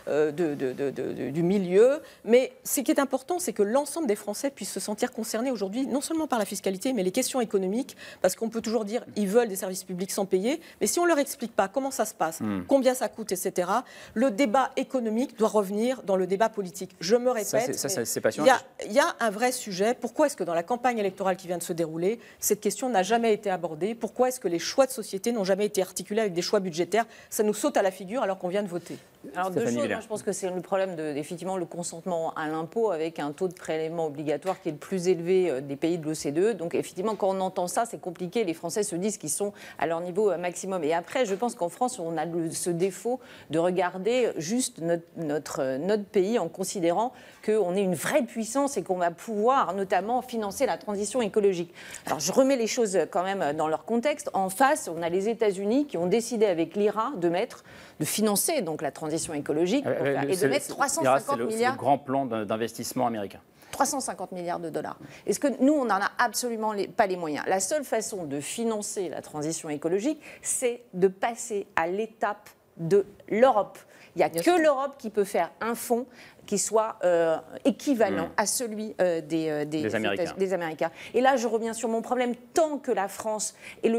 du milieu. Mais ce qui est important, c'est que l'ensemble des Français puissent se sentir concernés aujourd'hui, non seulement par la fiscalité, mais les questions économiques, parce qu'on peut toujours dire qu'ils veulent des services publics sans payer, mais si on ne leur explique pas comment ça se passe, combien ça coûte, etc., le débat économique doit revenir dans le débat politique. Je me répète, il y a un vrai sujet. Pourquoi est-ce que dans la campagne électorale qui vient de se dérouler, cette question n'a jamais été abordée? Pourquoi est-ce que les choix de société n'ont jamais été articulés avec des choix budgétaires? Ça nous saute à la figure alors qu'on vient de voter. Alors deux choses, moi, je pense que c'est le problème effectivement le consentement à l'impôt avec un taux de prélèvement obligatoire qui est le plus élevé des pays de l'OCDE. Donc effectivement, quand on entend ça, c'est compliqué. Les Français se disent qu'ils sont à leur niveau maximum. Et après, je pense qu'en France, on a ce défaut de regarder juste notre pays en considérant qu'on est une vraie puissance et qu'on va pouvoir notamment financer la transition écologique. Alors je remets les choses quand même dans leur contexte. En face, on a les États-Unis qui ont décidé avec l'IRA de financer donc la transition écologique et de mettre 350 milliards. C'est le grand plan d'investissement américain. 350 milliards de dollars. Est-ce que nous, on n'en a absolument pas les moyens? La seule façon de financer la transition écologique, c'est de passer à l'étape de l'Europe. Il n'y a que l'Europe qui peut faire un fonds qui soit équivalent à celui des Américains. Et là, je reviens sur mon problème. Tant que la France est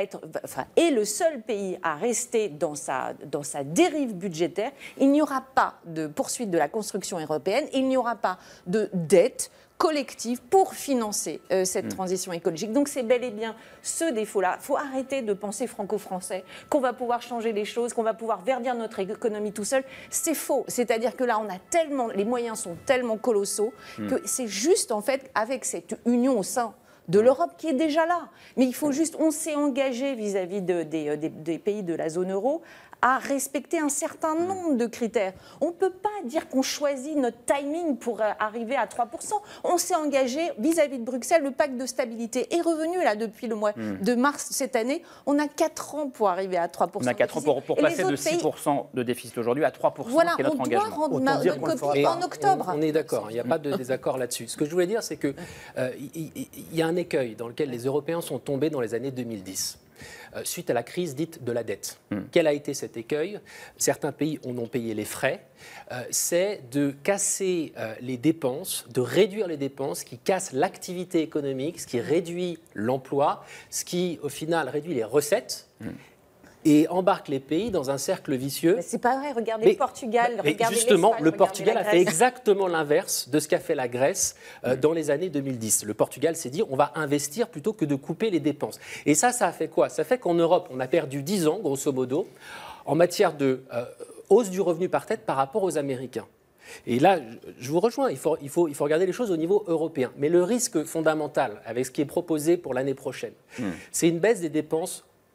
le seul pays à rester dans sa dérive budgétaire, il n'y aura pas de poursuite de la construction européenne, il n'y aura pas de dette collective pour financer cette transition écologique. Donc c'est bel et bien ce défaut-là. Il faut arrêter de penser franco-français, qu'on va pouvoir changer les choses, qu'on va pouvoir verdir notre économie tout seul. C'est faux. C'est-à-dire que là, les moyens sont tellement colossaux que c'est juste en fait avec cette union au sein de l'Europe qui est déjà là. Mais il faut juste, on s'est engagé vis-à-vis des pays de la zone euro à respecter un certain nombre de critères. On ne peut pas dire qu'on choisit notre timing pour arriver à 3%. On s'est engagé vis-à-vis de Bruxelles, le pacte de stabilité est revenu là depuis le mois de mars cette année. On a 4 ans pour arriver à 3%. On a 4 ans pour passer de 6% de déficit aujourd'hui à 3%, voilà, qui est notre engagement. Voilà, on doit rendre notre copie en octobre. On est d'accord, il n'y a pas de désaccord là-dessus. Ce que je voulais dire, c'est qu'il y a un écueil dans lequel les Européens sont tombés dans les années 2010. Suite à la crise dite de la dette. Quel a été cet écueil? Certains pays en ont payé les frais. C'est de casser les dépenses, de réduire les dépenses, qui cassent l'activité économique, ce qui réduit l'emploi, ce qui, au final, réduit les recettes. Et embarque les pays dans un cercle vicieux. Mais c'est pas vrai, regardez le Portugal, regardez justement, l'Espagne, le Portugal a fait exactement l'inverse de ce qu'a fait la Grèce dans les années 2010. Le Portugal s'est dit, on va investir plutôt que de couper les dépenses. Et ça a fait quoi? Ça fait qu'en Europe, on a perdu 10 ans, grosso modo, en matière de hausse du revenu par tête par rapport aux Américains. Et là, je vous rejoins, il faut regarder les choses au niveau européen. Mais le risque fondamental avec ce qui est proposé pour l'année prochaine, c'est une baisse des dépenses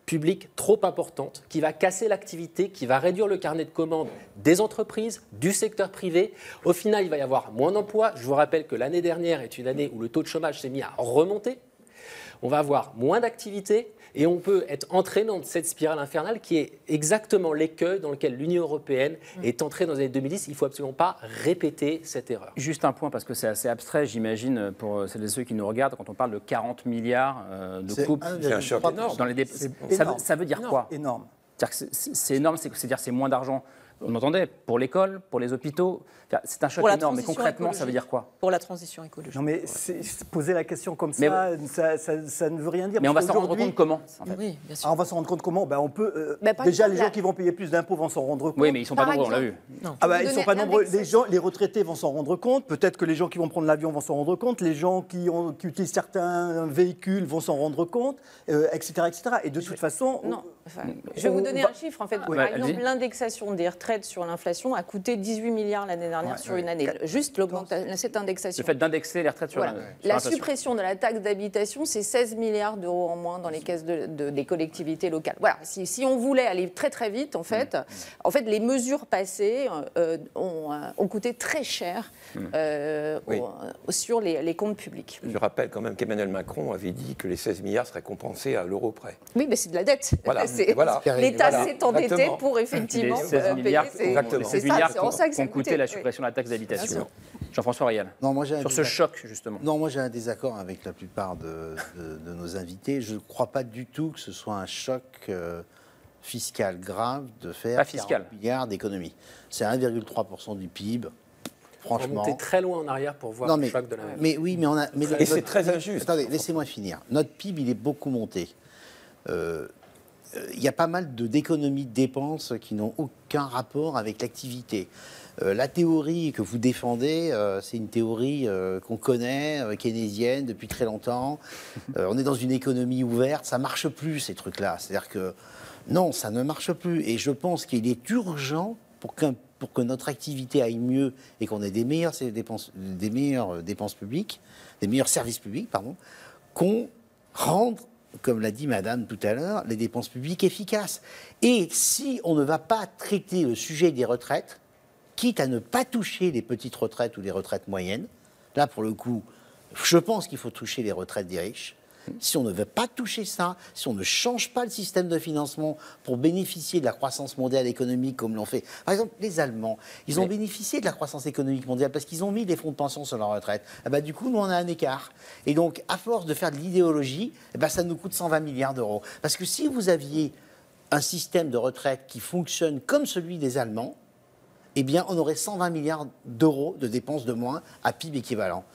publique trop importante qui va casser l'activité, qui va réduire le carnet de commandes des entreprises, du secteur privé. Au final, il va y avoir moins d'emplois. Je vous rappelle que l'année dernière est une année où le taux de chômage s'est mis à remonter. On va avoir moins d'activité et on peut être entré dans cette spirale infernale qui est exactement l'écueil dans lequel l'Union européenne est entrée dans les années 2010. Il ne faut absolument pas répéter cette erreur. Juste un point, parce que c'est assez abstrait, j'imagine, pour celles et ceux qui nous regardent, quand on parle de 40 milliards de coupes. C'est un choc énorme. Ça veut dire quoi? Énorme. C'est énorme, c'est-à-dire c'est moins d'argent. On entendait pour l'école, pour les hôpitaux. C'est un choc énorme, mais concrètement, ça veut dire quoi? Pour la transition écologique. Non, mais poser la question comme ça, ça ne veut rien dire. Mais on va s'en rendre compte comment en fait. Oui, bien sûr. On va s'en rendre compte comment? On peut, déjà, les gens qui vont payer plus d'impôts vont s'en rendre compte. Oui, mais ils ne sont pas nombreux, on l'a vu. Ils ne sont pas nombreux. Les retraités vont s'en rendre compte. Peut-être que les gens qui vont prendre l'avion vont s'en rendre compte. Les gens qui utilisent certains véhicules vont s'en rendre compte, etc., etc. Et de toute façon... Non. Je vais vous donner un chiffre. En fait, par exemple, l'indexation des retraites sur l'inflation a coûté 18 milliards l'année dernière sur une année. Juste cette indexation. Le fait d'indexer les retraites sur la suppression de la taxe d'habitation, c'est 16 milliards d'euros en moins dans les caisses des collectivités locales. Voilà. Si on voulait aller très très vite, en fait les mesures passées ont coûté très cher sur les comptes publics. Je rappelle quand même qu'Emmanuel Macron avait dit que les 16 milliards seraient compensés à l'euro près. Oui, mais c'est de la dette. Voilà. L'État s'est endetté pour effectivement les 16 milliards, payer. C'est ça qu'ont coûté la suppression de la taxe d'habitation. Jean-François Rial, sur ce choc, justement. Non, moi j'ai un désaccord avec la plupart de nos invités. Je ne crois pas du tout que ce soit un choc fiscal grave de faire 40 milliards d'économies. C'est 1,3% du PIB. Franchement. On montait très loin en arrière pour voir le choc de la même. Mais oui, mais on a. Et c'est très injuste. Attendez, laissez-moi finir. Notre PIB, il est beaucoup monté. Il y a pas mal d'économies de dépenses qui n'ont aucun rapport avec l'activité. La théorie que vous défendez, c'est une théorie qu'on connaît, keynésienne, depuis très longtemps. On est dans une économie ouverte, ça ne marche plus, ces trucs-là. C'est-à-dire que non, ça ne marche plus. Et je pense qu'il est urgent pour que notre activité aille mieux et qu'on ait des meilleures dépenses publiques, des meilleurs services publics, pardon, qu'on rende, comme l'a dit Madame tout à l'heure, les dépenses publiques efficaces. Et si on ne va pas traiter le sujet des retraites, quitte à ne pas toucher les petites retraites ou les retraites moyennes, là pour le coup, je pense qu'il faut toucher les retraites des riches. Si on ne veut pas toucher ça, si on ne change pas le système de financement pour bénéficier de la croissance mondiale économique comme l'ont fait, par exemple, les Allemands, ils ont bénéficié de la croissance économique mondiale parce qu'ils ont mis des fonds de pension sur leur retraite. Du coup, nous, on a un écart. Et donc, à force de faire de l'idéologie, ça nous coûte 120 milliards d'euros. Parce que si vous aviez un système de retraite qui fonctionne comme celui des Allemands, eh bien, on aurait 120 milliards d'euros de dépenses de moins à PIB équivalent.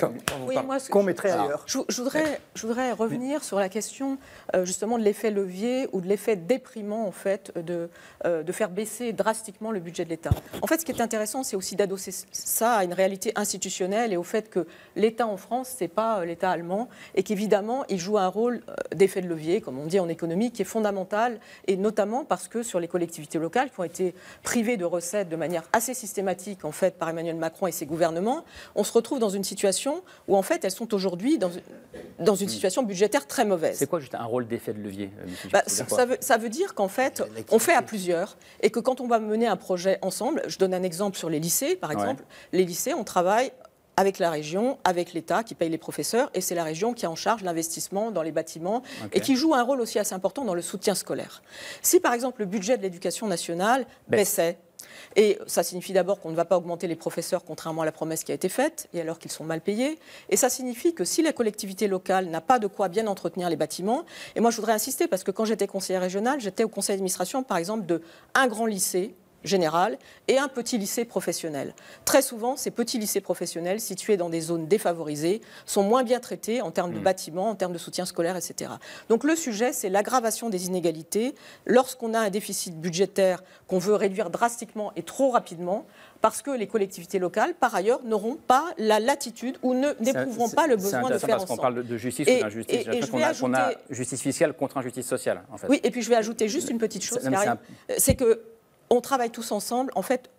Qu'on mettrait ailleurs. Je voudrais revenir sur la question justement de l'effet levier ou de l'effet déprimant en fait de faire baisser drastiquement le budget de l'État. En fait, ce qui est intéressant, c'est aussi d'adosser ça à une réalité institutionnelle et au fait que l'État en France, c'est pas l'État allemand et qu'évidemment, il joue un rôle d'effet de levier, comme on dit en économie, qui est fondamental et notamment parce que sur les collectivités locales qui ont été privées de recettes de manière assez systématique en fait par Emmanuel Macron et ses gouvernements, on se retrouve dans une situation où en fait elles sont aujourd'hui dans une situation budgétaire très mauvaise. C'est quoi juste un rôle d'effet de levier ça veut dire qu'en fait on fait à plusieurs et que quand on va mener un projet ensemble, je donne un exemple sur les lycées par exemple, les lycées on travaille avec la région, avec l'État qui paye les professeurs, et c'est la région qui a en charge l'investissement dans les bâtiments et qui joue un rôle aussi assez important dans le soutien scolaire. Si par exemple le budget de l'éducation nationale baissait, et ça signifie d'abord qu'on ne va pas augmenter les professeurs contrairement à la promesse qui a été faite, et alors qu'ils sont mal payés, et ça signifie que si la collectivité locale n'a pas de quoi bien entretenir les bâtiments, et moi je voudrais insister parce que quand j'étais conseillère régionale, j'étais au conseil d'administration par exemple d'un grand lycée général et un petit lycée professionnel. Très souvent, ces petits lycées professionnels situés dans des zones défavorisées sont moins bien traités en termes de bâtiments, en termes de soutien scolaire, etc. Donc le sujet, c'est l'aggravation des inégalités lorsqu'on a un déficit budgétaire qu'on veut réduire drastiquement et trop rapidement parce que les collectivités locales, par ailleurs, n'auront pas la latitude ou n'éprouveront pas le besoin de faire ensemble. Parce qu'on parle de justice ou d'injustice. On a justice fiscale contre injustice sociale, en fait. Oui, et puis je vais ajouter juste une petite chose, c'est que on travaille tous ensemble. En fait,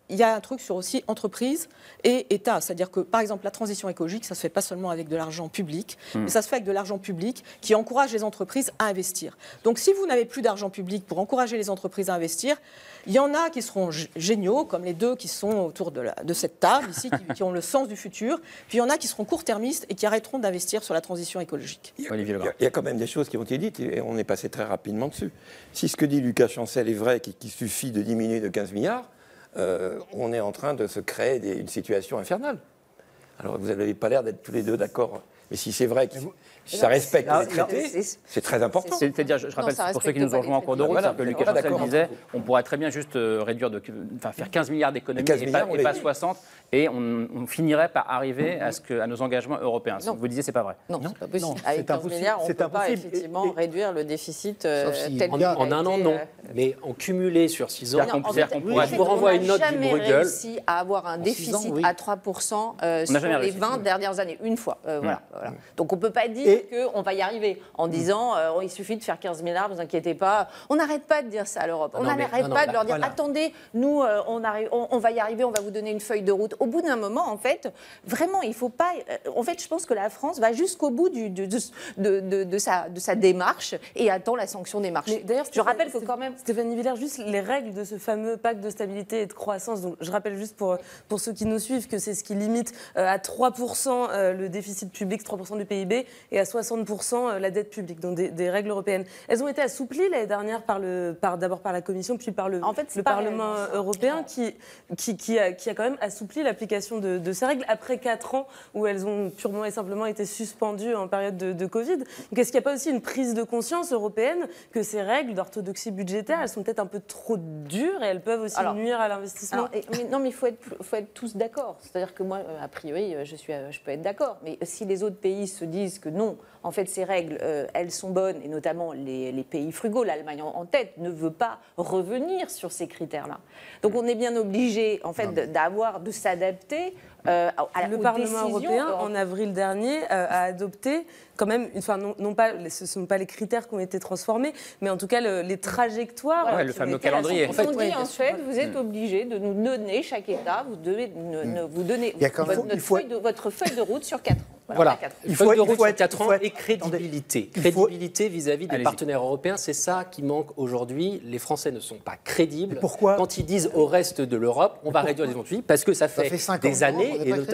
il y a un truc sur aussi entreprise et État. C'est-à-dire que, par exemple, la transition écologique, ça ne se fait pas seulement avec de l'argent public, mais ça se fait avec de l'argent public qui encourage les entreprises à investir. Donc, si vous n'avez plus d'argent public pour encourager les entreprises à investir, il y en a qui seront géniaux, comme les deux qui sont autour de cette table ici, qui ont le sens du futur. Puis il y en a qui seront court-termistes et qui arrêteront d'investir sur la transition écologique. Il y a quand même des choses qui ont été dites et on est passé très rapidement dessus. Si ce que dit Lucas Chancel est vrai, qu'il suffit de diminuer de 15 milliards, on est en train de se créer une situation infernale. Alors vous n'avez pas l'air d'être tous les deux d'accord. Mais si c'est vrai que si ça respecte les traités, c'est très important. C'est-à-dire, je rappelle, pour ceux qui nous ont rejoints en cours de route, que Lucas Chancel disait on pourrait très bien juste réduire, faire 15 milliards d'économies et pas 60, et on finirait par arriver à nos engagements européens. Vous disiez, c'est pas vrai. Non, c'est pas possible. Avec 15 milliards, on ne peut pas effectivement réduire le déficit tel qu'il en un an, non. Mais en cumulé sur 6 ans, je vous renvoie une note du Bruegel. On n'a jamais réussi à avoir un déficit à 3% sur les 20 dernières années, une fois. Voilà. Donc on ne peut pas dire qu'on va y arriver en disant il suffit de faire 15 milliards, ne vous inquiétez pas. On n'arrête pas de dire ça à l'Europe. On n'arrête pas de leur dire attendez, nous on va y arriver, on va vous donner une feuille de route. Au bout d'un moment, en fait, vraiment, il ne faut pas. En fait, je pense que la France va jusqu'au bout de sa démarche et attend la sanction des marchés. D'ailleurs, je rappelle que quand même. Stéphanie Villers, juste les règles de ce fameux pacte de stabilité et de croissance. Donc, je rappelle juste pour ceux qui nous suivent que c'est ce qui limite à 3% le déficit public, 3% du PIB, et à 60% la dette publique, donc des règles européennes. Elles ont été assouplies l'année dernière d'abord par la Commission, puis par le Parlement européen qui a quand même assoupli l'application de ces règles après 4 ans où elles ont purement et simplement été suspendues en période de Covid. Donc est-ce qu'il n'y a pas aussi une prise de conscience européenne que ces règles d'orthodoxie budgétaire, elles sont peut-être un peu trop dures et elles peuvent aussi nuire à l'investissement? Mais il faut être tous d'accord. C'est-à-dire que moi, a priori, je peux être d'accord. Mais si les autres pays se disent que non, en fait, ces règles, elles sont bonnes, et notamment les pays frugaux, l'Allemagne en tête, ne veut pas revenir sur ces critères-là. Donc on est bien obligé, en fait, de s'adapter le Parlement européen, en avril dernier, a adopté quand même, ce ne sont pas les critères qui ont été transformés, mais en tout cas les trajectoires. Le fameux calendrier. En fait, vous êtes obligé de nous donner, chaque État, vous devez vous donner votre feuille de route sur 4 ans. Voilà. Une feuille de route sur 4 ans et crédibilité. Crédibilité vis-à-vis des partenaires européens, c'est ça qui manque aujourd'hui. Les Français ne sont pas crédibles. Pourquoi quand ils disent au reste de l'Europe, on va réduire les entreprises, parce que ça fait des années,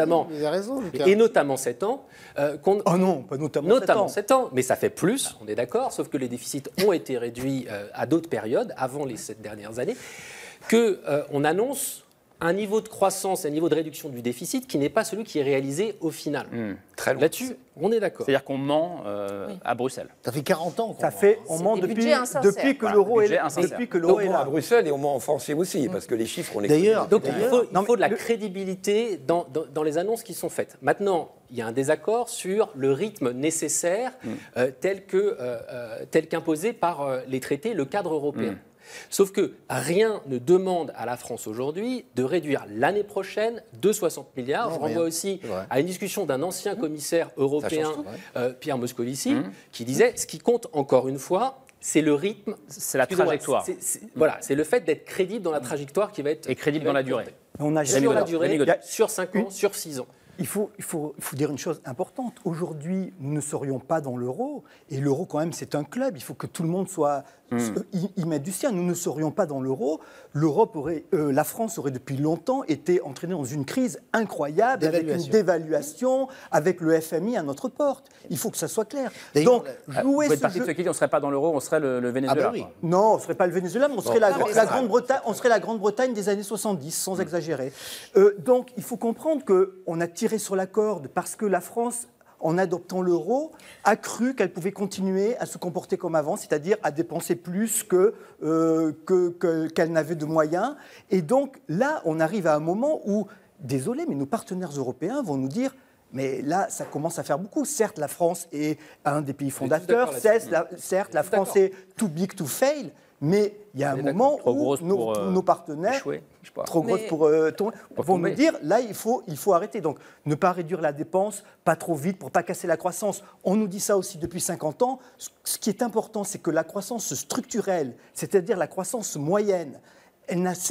et notamment 7 ans. Oh non, pas notamment 7 ans. Mais ça fait plus, on est d'accord, sauf que les déficits ont été réduits à d'autres périodes, avant les 7 dernières années, qu'on annonce un niveau de croissance, un niveau de réduction du déficit qui n'est pas celui qui est réalisé au final. Très loin. Là-dessus, on est d'accord. C'est-à-dire qu'on ment à Bruxelles. Ça fait 40 ans. On ment depuis que l'euro est là. À Bruxelles et on ment en français aussi, parce que les chiffres, on les D'ailleurs, donc il faut de la crédibilité dans les annonces qui sont faites. Maintenant, il y a un désaccord sur le rythme nécessaire tel qu'imposé par les traités, le cadre européen. Sauf que rien ne demande à la France aujourd'hui de réduire l'année prochaine de 60 milliards. Je renvoie aussi à une discussion d'un ancien commissaire européen, Pierre Moscovici, qui disait ce qui compte encore une fois, c'est le rythme. C'est la trajectoire. C'est le fait d'être crédible dans la trajectoire qui va être. Et crédible dans la durée. Sur la durée, sur 5 ans, sur 6 ans. Il faut dire une chose importante. Aujourd'hui, nous ne serions pas dans l'euro. Et l'euro, quand même, c'est un club. Il faut que tout le monde y mette du sien. Nous ne serions pas dans l'euro. La France aurait depuis longtemps été entraînée dans une crise incroyable, avec une dévaluation, avec le FMI à notre porte. Il faut que ça soit clair. Donc, vous êtes partie de ceux qui disent qu'on ne serait pas dans l'euro, on serait le Venezuela. Non, on ne serait pas le Venezuela, mais on serait la Grande-Bretagne des années 70, sans exagérer. Donc, il faut comprendre qu'on a tiré sur la corde parce que la France, en adoptant l'euro, a cru qu'elle pouvait continuer à se comporter comme avant, c'est-à-dire à dépenser plus qu'elle n'avait de moyens. Et donc là, on arrive à un moment où, désolé, mais nos partenaires européens vont nous dire mais là, ça commence à faire beaucoup. Certes, la France est un des pays fondateurs, certes, la France est too big to fail, mais il y a un moment où nos partenaires, trop grosses vont nous dire, là, il faut arrêter. Donc, ne pas réduire la dépense, pas trop vite pour ne pas casser la croissance. On nous dit ça aussi depuis 50 ans. Ce qui est important, c'est que la croissance structurelle, c'est-à-dire la croissance moyenne, elle n'a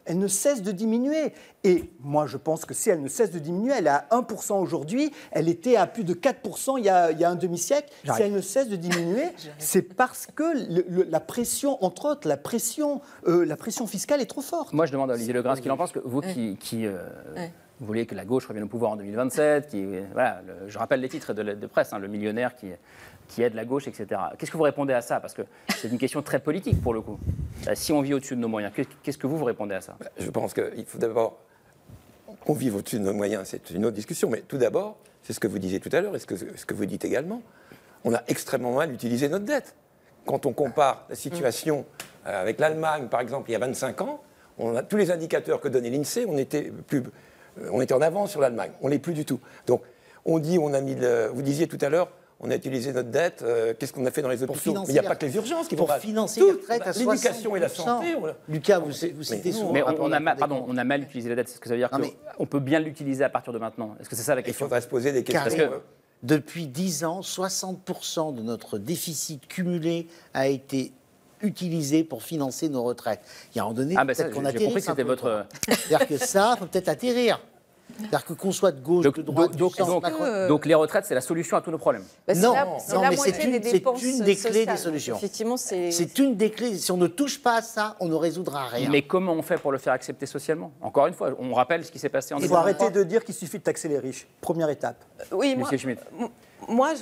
elle ne cesse de diminuer. Et moi, je pense que si elle ne cesse de diminuer, elle est à 1% aujourd'hui, elle était à plus de 4% il y a un demi-siècle. Si elle ne cesse de diminuer, c'est parce que la pression, entre autres, la pression fiscale est trop forte. Moi, je demande à Olivier Legrain ce qu'il en pense, que vous qui vous voulez que la gauche revienne au pouvoir en 2027, voilà, je rappelle les titres de presse, hein, le millionnaire qui aide la gauche, etc. Qu'est-ce que vous répondez à ça? Parce que c'est une question très politique pour le coup. Si on vit au-dessus de nos moyens, qu'est-ce que vous répondez à ça? Je pense qu'il faut d'abord qu'on vive au-dessus de nos moyens, c'est une autre discussion. Mais tout d'abord, c'est ce que vous disiez tout à l'heure et ce que vous dites également, on a extrêmement mal utilisé notre dette. Quand on compare la situation avec l'Allemagne, par exemple, il y a 25 ans, on a tous les indicateurs que donnait l'INSEE, on était en avance sur l'Allemagne. On ne l'est plus du tout. Donc, on dit, vous disiez tout à l'heure, on a utilisé notre dette, qu'est-ce qu'on a fait dans les hôpitaux? Mais il n'y a pas que les urgences qui vont pour financer les retraites à 60%. L'éducation et la santé. Lucas, vous citez souvent. Mais on a mal utilisé la dette, c'est ce que ça veut dire qu'on peut bien l'utiliser à partir de maintenant. Est-ce que c'est ça la question? Il faudra se poser des questions. Parce que depuis 10 ans, 60% de notre déficit cumulé a été utilisé pour financer nos retraites. Il y a un moment donné, peut-être qu'on atterrit. J'ai compris que c'était votre... C'est-à-dire que ça, il faut peut-être atterrir. C'est-à-dire qu'on soit de gauche, de droite, donc les retraites, c'est la solution à tous nos problèmes. Non, mais c'est une des clés des solutions. Effectivement, c'est une des clés. Si on ne touche pas à ça, on ne résoudra rien. Mais comment on fait pour le faire accepter socialement? Encore une fois, on rappelle ce qui s'est passé en 2023. Il faut arrêter de dire qu'il suffit de taxer les riches. Première étape. Oui, Monsieur Schmitt. Moi,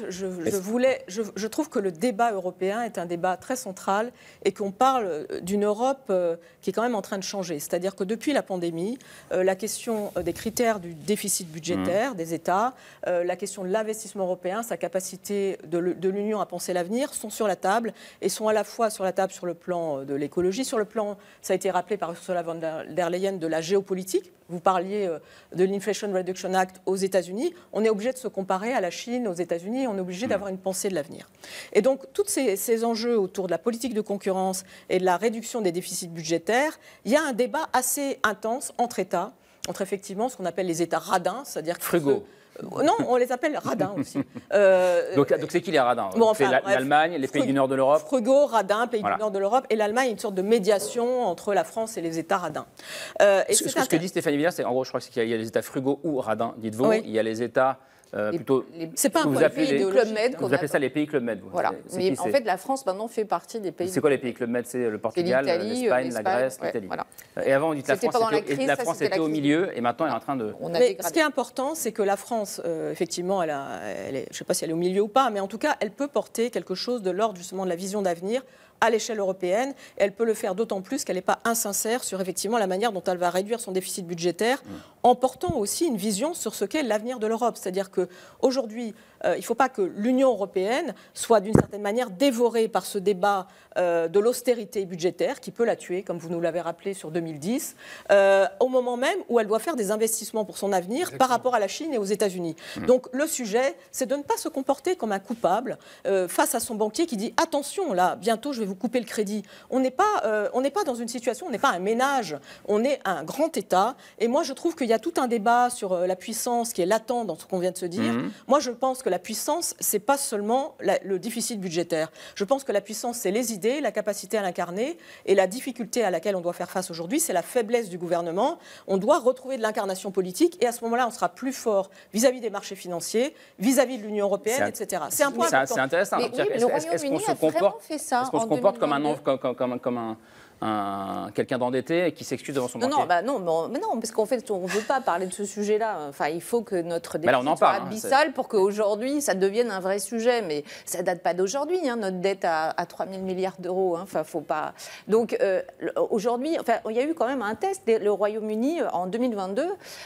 je trouve que le débat européen est un débat très central et qu'on parle d'une Europe qui est quand même en train de changer. C'est-à-dire que depuis la pandémie, la question des critères du déficit budgétaire des États, la question de l'investissement européen, sa capacité de l'Union à penser l'avenir sont sur la table et sont à la fois sur la table sur le plan de l'écologie, sur le plan, ça a été rappelé par Ursula von der Leyen, de la géopolitique. Vous parliez de l'Inflation Reduction Act aux États-Unis. On est obligé de se comparer à la Chine, aux États-Unis. On est obligé d'avoir une pensée de l'avenir. Et donc, tous ces enjeux autour de la politique de concurrence et de la réduction des déficits budgétaires, il y a un débat assez intense entre États, entre effectivement ce qu'on appelle les États radins, c'est-à-dire frugaux. Non, on les appelle radins aussi. Donc c'est qui les radins? C'est l'Allemagne, les pays du nord de l'Europe? Frugaux, radins, pays du nord de l'Europe. Et l'Allemagne est une sorte de médiation entre la France et les États radins. Ce que dit Stéphanie Villers, c'est en gros, je crois qu'il y a les États frugaux ou radins, dites-vous. Oui. Il y a les États... plutôt, c'est pas un pays de Club Med. Vous appelez ça les pays Club Med. Voilà. Mais en fait, la France maintenant fait partie des pays. C'est quoi les pays Club Med? C'est le Portugal, l'Espagne, la Grèce, l'Italie. Voilà. Et avant, on dit que la France était au milieu, et maintenant elle est en train de. Mais ce qui est important, c'est que la France, effectivement, je ne sais pas si elle est au milieu ou pas, mais en tout cas, elle peut porter quelque chose de l'ordre justement de la vision d'avenir à l'échelle européenne. Et elle peut le faire d'autant plus qu'elle n'est pas insincère sur effectivement la manière dont elle va réduire son déficit budgétaire, en portant aussi une vision sur ce qu'est l'avenir de l'Europe. C'est-à-dire qu'aujourd'hui, il ne faut pas que l'Union européenne soit d'une certaine manière dévorée par ce débat de l'austérité budgétaire qui peut la tuer, comme vous nous l'avez rappelé sur 2010, au moment même où elle doit faire des investissements pour son avenir. Exactement. Par rapport à la Chine et aux États-Unis. Donc le sujet, c'est de ne pas se comporter comme un coupable face à son banquier qui dit « Attention, là, bientôt je vais vous couper le crédit ». On n'est pas dans une situation, on n'est pas un ménage, on est un grand État. Et moi, je trouve qu'il y a tout un débat sur la puissance qui est latent dans ce qu'on vient de se dire. Moi, je pense que la puissance, c'est pas seulement le déficit budgétaire. Je pense que la puissance, c'est les idées, la capacité à l'incarner, et la difficulté à laquelle on doit faire face aujourd'hui, c'est la faiblesse du gouvernement. On doit retrouver de l'incarnation politique, et à ce moment-là, on sera plus fort vis-à-vis des marchés financiers, vis-à-vis de l'Union européenne, etc. C'est un point important. C'est intéressant. Le Royaume-Uni a vraiment fait ça. Est-ce qu'on se comporte comme quelqu'un d'endetté et qui s'excuse devant son banquier? Non, parce qu'en fait, on ne veut pas parler de ce sujet-là. Enfin, il faut que notre déficit soit abyssal pour qu'aujourd'hui, ça devienne un vrai sujet. Mais ça ne date pas d'aujourd'hui, notre dette à 3 000 milliards d'euros. Enfin, faut pas... Donc, aujourd'hui, il y a eu quand même un test. Le Royaume-Uni, en 2022,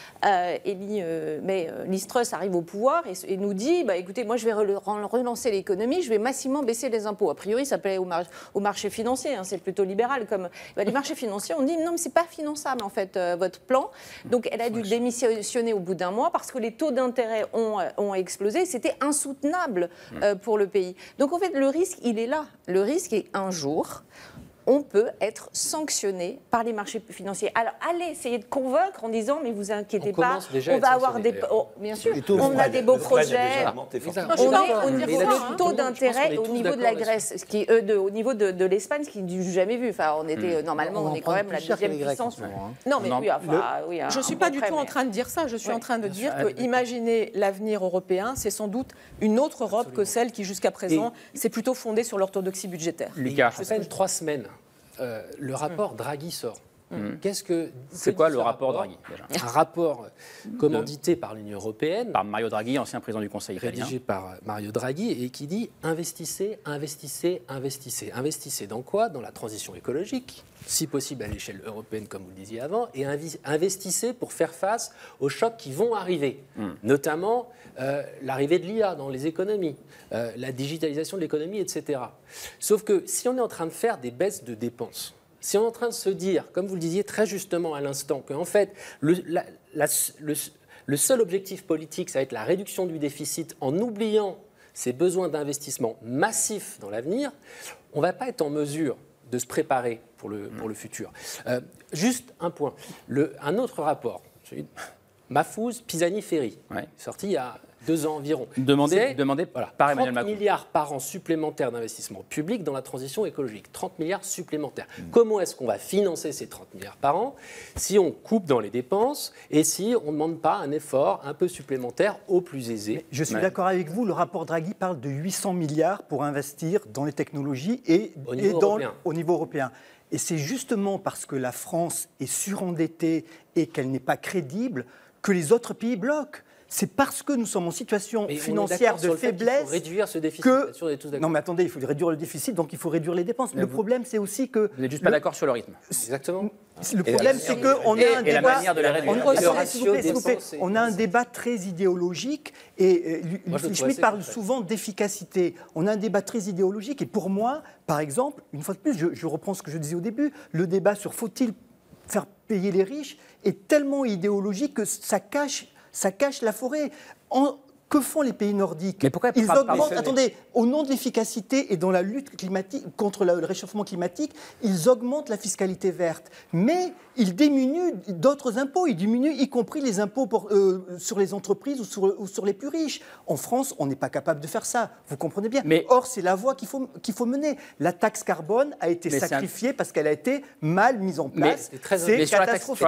Liz Truss arrive au pouvoir et nous dit, écoutez, moi, je vais relancer l'économie, je vais massivement baisser les impôts. A priori, ça plaît au marché financier, c'est plutôt libéral comme... les marchés financiers ont dit non, mais c'est pas finançable en fait votre plan. Donc elle a dû démissionner au bout d'un mois parce que les taux d'intérêt ont explosé. C'était insoutenable pour le pays. Donc en fait le risque il est là. Le risque est un jour on peut être sanctionné par les marchés financiers. Alors, allez essayer de convaincre en disant, mais vous inquiétez pas, on va avoir des... bien sûr, on a des beaux projets. On est au niveau du taux d'intérêt au niveau de la Grèce, au niveau de l'Espagne, ce qui n'est jamais vu. Enfin, on était, normalement, on est quand même la deuxième puissance. Non, mais je ne suis pas du tout en train de dire ça. Je suis en train de dire que imaginer l'avenir européen, c'est sans doute une autre Europe que celle qui, jusqu'à présent, s'est plutôt fondée sur l'orthodoxie budgétaire. Lucas, à peine 3 semaines. Le rapport Draghi sort. C'est quoi le rapport Draghi déjà? Un rapport commandité par l'Union européenne. Par Mario Draghi, ancien président du Conseil italien. Rédigé par Mario Draghi et qui dit investissez, investissez, investissez. Investissez dans quoi? Dans la transition écologique, si possible à l'échelle européenne comme vous le disiez avant, et investissez pour faire face aux chocs qui vont arriver, notamment l'arrivée de l'IA dans les économies, la digitalisation de l'économie, etc. Sauf que si on est en train de faire des baisses de dépenses, si on est en train de se dire, comme vous le disiez très justement à l'instant, qu'en fait, le seul objectif politique, ça va être la réduction du déficit en oubliant ces besoins d'investissement massifs dans l'avenir, on ne va pas être en mesure de se préparer pour le futur. Juste un point. Un autre rapport, Mahfouz Pisani-Ferry, sorti il y a 2 ans environ. Demandé par Emmanuel 30 Macron. milliards par an supplémentaires d'investissement public dans la transition écologique. 30 milliards supplémentaires. Comment est-ce qu'on va financer ces 30 milliards par an si on coupe dans les dépenses et si on ne demande pas un effort un peu supplémentaire aux plus aisés? Je suis d'accord avec vous. Le rapport Draghi parle de 800 milliards pour investir dans les technologies et au niveau européen. Et c'est justement parce que la France est surendettée et qu'elle n'est pas crédible que les autres pays bloquent. C'est parce que nous sommes en situation financière de faiblesse il faut réduire ce déficit. Non, mais attendez, il faut réduire le déficit, donc il faut réduire les dépenses. Le problème, c'est aussi que... Vous n'êtes juste pas d'accord sur le rythme. Exactement. Le problème, c'est qu'on a un débat... Et la manière de la réduire. On a un débat très idéologique et Schmitt parle souvent d'efficacité. On a un débat très idéologique et pour moi, par exemple, une fois de plus, je reprends ce que je disais au début, le débat sur faut-il faire payer les riches est tellement idéologique que ça cache la forêt. Que font les pays nordiques? Mais pourquoi ils augmentent, attendez, au nom de l'efficacité et dans la lutte climatique, contre le réchauffement climatique, ils augmentent la fiscalité verte. Mais ils diminuent d'autres impôts. Ils diminuent y compris les impôts sur les entreprises ou sur les plus riches. En France, on n'est pas capable de faire ça. Vous comprenez bien. Or, c'est la voie qu'il faut mener. La taxe carbone a été sacrifiée parce qu'elle a été mal mise en place. C'est catastrophique.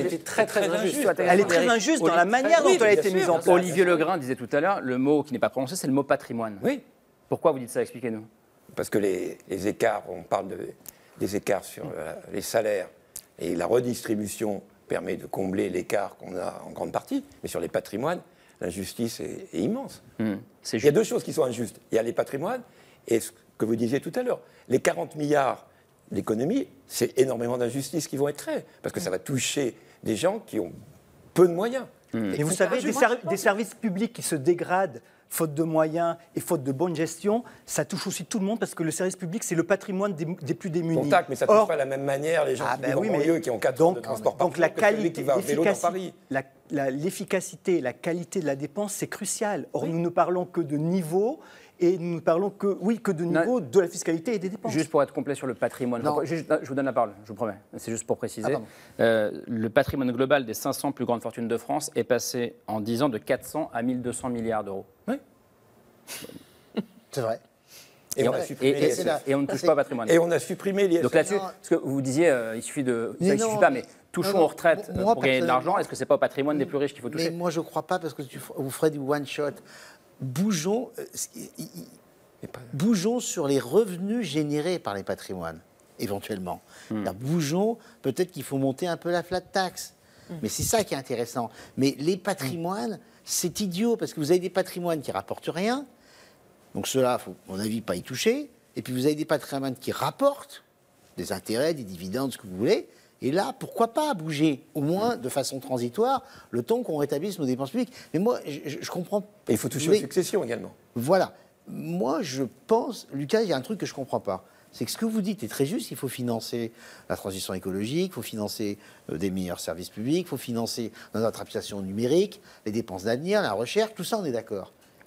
Elle est très injuste dans la manière dont elle a été mise en place. Olivier Legrain disait tout à l'heure, le mot qui n'est pas prononcé, c'est le mot patrimoine. Oui. Pourquoi vous dites ça? Expliquez-nous. Parce que les écarts, on parle des écarts sur les salaires et la redistribution permet de combler l'écart qu'on a en grande partie. Mais sur les patrimoines, l'injustice est immense. Il y a 2 choses qui sont injustes. Il y a les patrimoines et ce que vous disiez tout à l'heure. Les 40 milliards d'économie, c'est énormément d'injustices qui vont être créées. Parce que ça va toucher des gens qui ont peu de moyens. Et vous savez, des services publics qui se dégradent faute de moyens et faute de bonne gestion, ça touche aussi tout le monde parce que le service public, c'est le patrimoine des plus démunis. Contact, mais ça ne touche pas de la même manière les gens qui vivent en banlieue, qui ont 4 heures de transport par jour, la qualité, qui va à vélo dans Paris. L'efficacité, la qualité de la dépense, c'est crucial. Or, nous ne parlons que de niveau et nous ne parlons que de niveau de la fiscalité et des dépenses. Juste pour être complet sur le patrimoine, je vous donne la parole, je vous promets, c'est juste pour préciser. Le patrimoine global des 500 plus grandes fortunes de France est passé en 10 ans de 400 à 1200 milliards d'euros. Oui. C'est vrai. Et on ne touche pas au patrimoine. Et on a supprimé l'ISF. Donc là-dessus, parce que vous disiez, il suffit de... Ça ne suffit pas, mais touchons aux retraites pour gagner de l'argent. Est-ce que ce n'est pas au patrimoine des plus riches qu'il faut toucher? Mais moi, je ne crois pas, parce que vous ferez du one-shot. Bougeons sur les revenus générés par les patrimoines, éventuellement. Bougeons, peut-être qu'il faut monter un peu la flat tax. Mais c'est ça qui est intéressant. Mais les patrimoines, c'est idiot, parce que vous avez des patrimoines qui ne rapportent rien. Donc ceux-là, il faut, à mon avis, pas y toucher. Et puis vous avez des patrimoines qui rapportent des intérêts, des dividendes, ce que vous voulez. Et là, pourquoi pas bouger, au moins de façon transitoire, le temps qu'on rétablisse nos dépenses publiques. Mais moi, je comprends... Et il faut toucher aux successions également. Voilà. Moi, je pense... Lucas, il y a un truc que je ne comprends pas. C'est que ce que vous dites est très juste. Il faut financer la transition écologique, il faut financer des meilleurs services publics, il faut financer notre application numérique, les dépenses d'avenir, la recherche, tout ça, on est d'accord.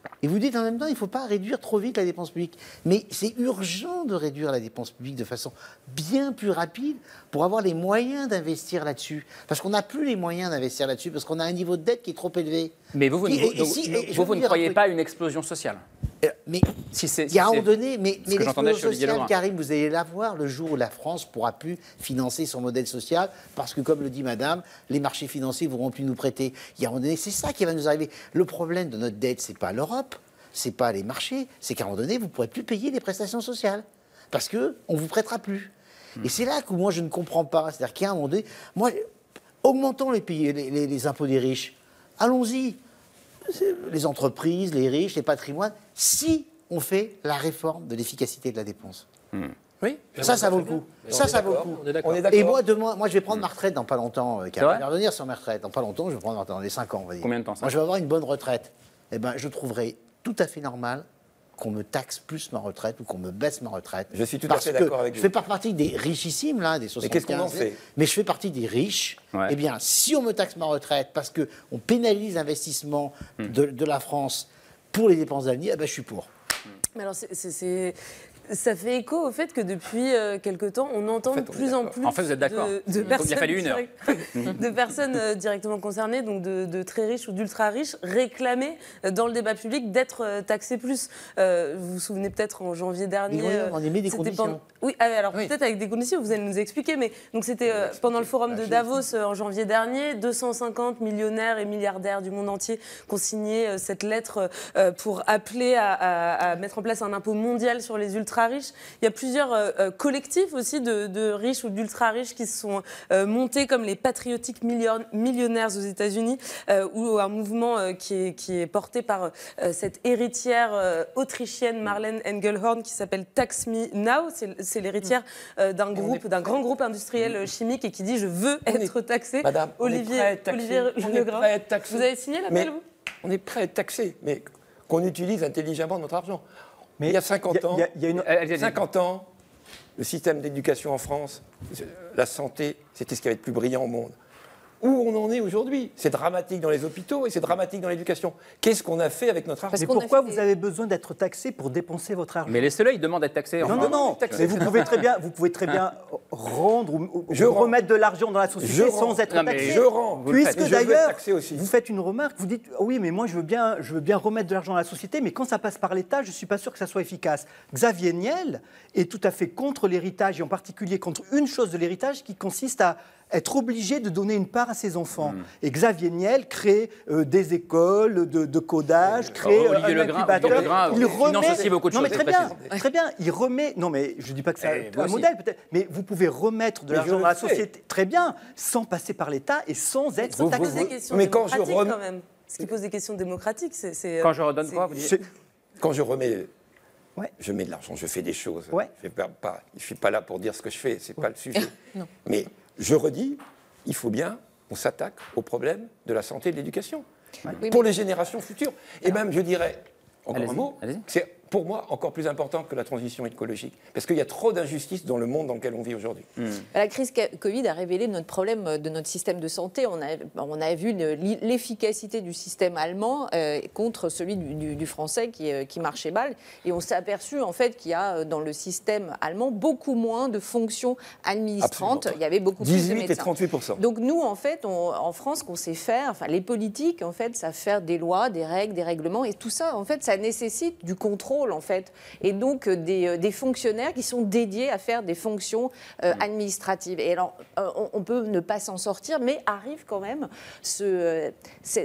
Et vous dites en même temps, il ne faut pas réduire trop vite la dépense publique. Mais c'est urgent de réduire la dépense publique de façon bien plus rapide pour avoir les moyens d'investir là-dessus. Parce qu'on n'a plus les moyens d'investir là-dessus, parce qu'on a un niveau de dette qui est trop élevé. Mais vous ne croyez pas à une explosion sociale? Mais il y a un moment donné, mais l'explosion sociale, Karim, vous allez la voir le jour où la France pourra plus financer son modèle social, parce que, comme le dit Madame, les marchés financiers ne voudront plus nous prêter. Il y a un moment donné, c'est ça qui va nous arriver. Le problème de notre dette, c'est pas l'Europe, c'est pas les marchés, c'est qu'à un moment donné, vous ne pourrez plus payer les prestations sociales, parce que on vous prêtera plus. Et c'est là que moi je ne comprends pas, c'est-à-dire qu'à un moment donné, moi, augmentons les impôts des riches, allons-y. Les entreprises, les riches, les patrimoines, si on fait la réforme de l'efficacité de la dépense. Oui, ça vaut le coup. Ça vaut le coup. On est d'accord. Et moi, je vais prendre ma retraite dans pas longtemps. Je vais revenir sur ma retraite. Dans pas longtemps, je vais prendre ma retraite, dans les 5 ans, on va dire. Combien de temps ça? Moi, je vais avoir une bonne retraite. Eh ben, je trouverai tout à fait normal qu'on me taxe plus ma retraite ou qu'on me baisse ma retraite. Je suis tout à fait d'accord avec vous. Je fais pas partie des richissimes, là, des 75. Mais qu'est-ce qu'on en fait? Mais je fais partie des riches. Ouais. Eh bien, si on me taxe ma retraite parce qu'on pénalise l'investissement de la France pour les dépenses d'avenir, eh ben, je suis pour. Mais alors, ça fait écho au fait que depuis quelque temps, on entend de plus en plus en fait, vous êtes d'accord. de personnes, il a fallu une heure. de personnes directement concernées, donc de très riches ou d'ultra riches, réclamer dans le débat public d'être taxés plus. Vous vous souvenez peut-être en janvier dernier. Oui, on émet des conditions. Oui, alors peut-être avec des conditions, vous allez nous expliquer, mais donc c'était pendant le forum de Davos en janvier dernier, 250 millionnaires et milliardaires du monde entier qui ont signé cette lettre pour appeler à mettre en place un impôt mondial sur les ultra riches. Il y a plusieurs collectifs aussi de riches ou d'ultra riches qui se sont montés comme les patriotiques millionnaires aux États-Unis ou un mouvement qui est porté par cette héritière autrichienne Marlene Engelhorn qui s'appelle Tax Me Now. C'est l'héritière d'un grand groupe industriel chimique et qui dit je veux être taxé. Madame, Olivier Legras. Vous avez signé l'appel, vous? On est prêt à être taxé, mais qu'on utilise intelligemment notre argent. Mais il y a 50 ans, 50 ans, le système d'éducation en France, la santé, c'était ce qui avait de plus brillant au monde. Où on en est aujourd'hui? C'est dramatique dans les hôpitaux et c'est dramatique dans l'éducation. Qu'est-ce qu'on a fait avec notre argent? Mais pourquoi vous avez besoin d'être taxé pour dépenser votre argent? Mais laissez-le, il demande d'être taxé. Non. Mais vous pouvez très bien rendre ou remettre de l'argent dans la société sans être taxé. Je rends. Puisque d'ailleurs, vous faites une remarque, vous dites oui, mais moi je veux bien remettre de l'argent dans la société, mais quand ça passe par l'État, je ne suis pas sûr que ça soit efficace. Xavier Niel est tout à fait contre l'héritage et en particulier contre une chose de l'héritage qui consiste à être obligé de donner une part à ses enfants. Et Xavier Niel crée des écoles de codage, crée un incubateur. Il finance aussi beaucoup de choses. Non, mais très bien. Il remet... Non, mais je ne dis pas que c'est un modèle, peut-être. Mais vous pouvez remettre de l'argent dans la société, très bien, sans passer par l'État et sans être taxé. Mais quand je remets... quand même. Ce qui pose des questions démocratiques, c'est... Quand je redonne quoi, vous dites? Quand je remets... Je mets de l'argent, je fais des choses. Je ne suis pas là pour dire ce que je fais, ce n'est pas le sujet. Mais je redis, il faut bien qu'on s'attaque au problème de la santé et de l'éducation pour les générations futures. Et même, je dirais, encore un mot, c'est pour moi encore plus important que la transition écologique. Parce qu'il y a trop d'injustices dans le monde dans lequel on vit aujourd'hui. La crise Covid a révélé notre problème de notre système de santé. On a vu l'efficacité du système allemand contre celui du français qui marchait mal. Et on s'est aperçu en fait qu'il y a dans le système allemand beaucoup moins de fonctions administrantes. Absolument. Il y avait beaucoup plus de médecins. 18 et 38%. Donc nous, en fait, en France, qu'on sait faire, enfin les politiques, en fait, savent faire des lois, des règles, des règlements. Et tout ça, en fait, ça nécessite du contrôle. En fait, et donc des fonctionnaires qui sont dédiés à faire des fonctions administratives. Et alors, on peut ne pas s'en sortir, mais arrive quand même ce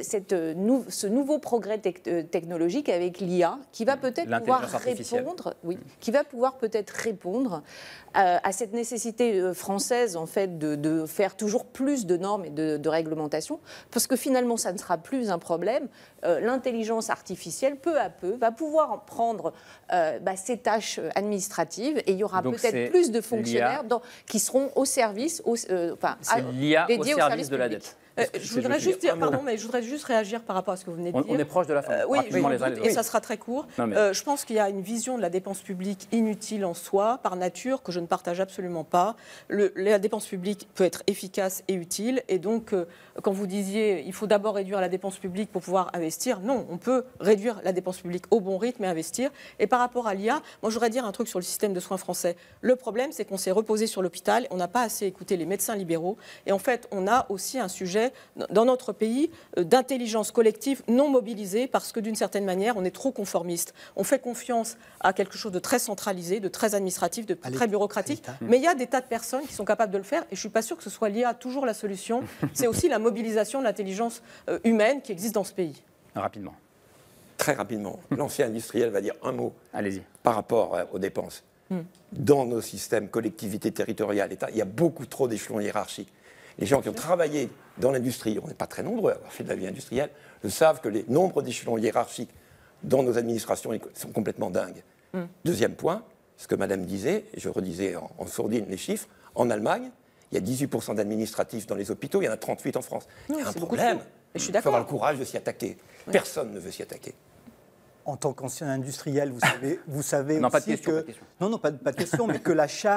nouveau progrès technologique avec l'IA qui va peut-être pouvoir répondre, qui va pouvoir peut-être répondre à cette nécessité française en fait de faire toujours plus de normes et de réglementations, parce que finalement, ça ne sera plus un problème. L'intelligence artificielle, peu à peu, va pouvoir prendre ces tâches administratives et il y aura peut-être plus de fonctionnaires qui seront au service, l'IA au service de la dette. Je voudrais juste dire, pardon, mais je voudrais juste réagir par rapport à ce que vous venez de dire. On est proche de la fin. Oui, et ça sera très court. Je pense qu'il y a une vision de la dépense publique inutile en soi, par nature, que je ne partage absolument pas. La dépense publique peut être efficace et utile. Et donc, quand vous disiez il faut d'abord réduire la dépense publique pour pouvoir investir, non, on peut réduire la dépense publique au bon rythme et investir. Et par rapport à l'IA, moi, je voudrais dire un truc sur le système de soins français. Le problème, c'est qu'on s'est reposé sur l'hôpital, on n'a pas assez écouté les médecins libéraux. Et en fait, on a aussi un sujet dans notre pays d'intelligence collective non mobilisée parce que d'une certaine manière, on est trop conformiste. On fait confiance à quelque chose de très centralisé, de très administratif, de très bureaucratique. Mais il y a des tas de personnes qui sont capables de le faire et je ne suis pas sûre que ce soit l'IA toujours la solution. C'est aussi la mobilisation de l'intelligence humaine qui existe dans ce pays. Rapidement. Très rapidement. L'ancien industriel va dire un mot. Allez-y. Par rapport aux dépenses. Dans nos systèmes collectivités territoriales, État, il y a beaucoup trop d'échelons hiérarchiques. Les gens qui ont travaillé dans l'industrie, on n'est pas très nombreux à avoir fait de la vie industrielle, le savent que les nombres d'échelons hiérarchiques dans nos administrations sont complètement dingues. Deuxième point, ce que Madame disait, et je redisais en sourdine les chiffres, en Allemagne, il y a 18% d'administratifs dans les hôpitaux, il y en a 38 en France. Il y a un problème. Il faut avoir le courage de s'y attaquer. Personne ne veut s'y attaquer. En tant qu'ancien industriel, vous savez non, aussi pas de question, que... Pas de question. Non, pas de question, mais que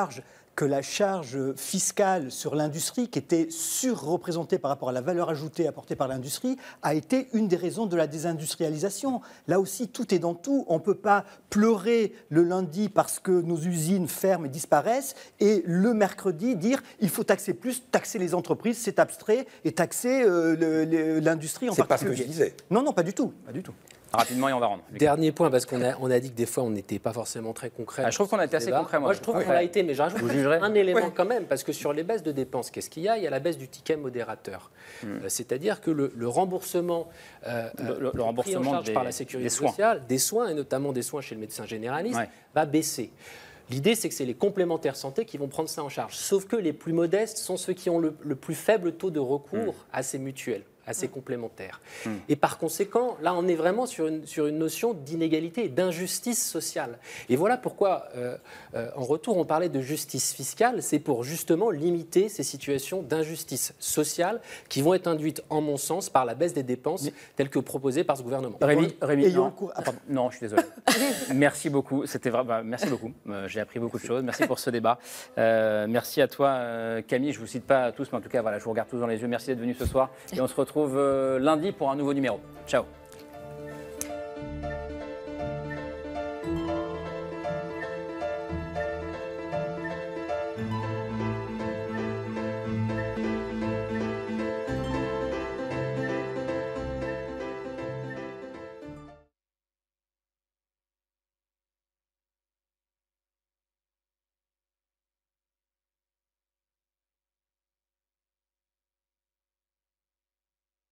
la charge fiscale sur l'industrie, qui était surreprésentée par rapport à la valeur ajoutée apportée par l'industrie, a été une des raisons de la désindustrialisation. Là aussi, tout est dans tout. On ne peut pas pleurer le lundi parce que nos usines ferment et disparaissent, et le mercredi dire il faut taxer plus, taxer les entreprises, c'est abstrait, et taxer l'industrie en particulier. C'est pas ce que je disais. Non, pas du tout. Pas du tout. Rapidement, et on va rendre. Dernier point, parce qu'on a dit que des fois, on n'était pas forcément très concret. Je trouve qu'on a été assez concret, moi. Je trouve qu'on l'a été, mais je rajoute un élément quand même, parce que sur les baisses de dépenses, qu'est-ce qu'il y a ? Il y a la baisse du ticket modérateur. C'est-à-dire que le remboursement, le remboursement pris en charge par la sécurité sociale, des soins, et notamment des soins chez le médecin généraliste, va baisser. L'idée, c'est que c'est les complémentaires santé qui vont prendre ça en charge. Sauf que les plus modestes sont ceux qui ont le plus faible taux de recours à ces mutuelles, à ces complémentaires. Et par conséquent, là, on est vraiment sur une notion d'inégalité et d'injustice sociale. Et voilà pourquoi, en retour, on parlait de justice fiscale. C'est pour justement limiter ces situations d'injustice sociale qui vont être induites, en mon sens, par la baisse des dépenses telles que proposées par ce gouvernement. Rémi, non, je suis désolé. Merci beaucoup. C'était vrai. Merci beaucoup. J'ai appris beaucoup de choses. Merci pour ce débat. Merci à toi, Camille. Je ne vous cite pas tous, mais en tout cas, voilà, je vous regarde tous dans les yeux. Merci d'être venu ce soir. Et on se retrouve lundi pour un nouveau numéro. Ciao.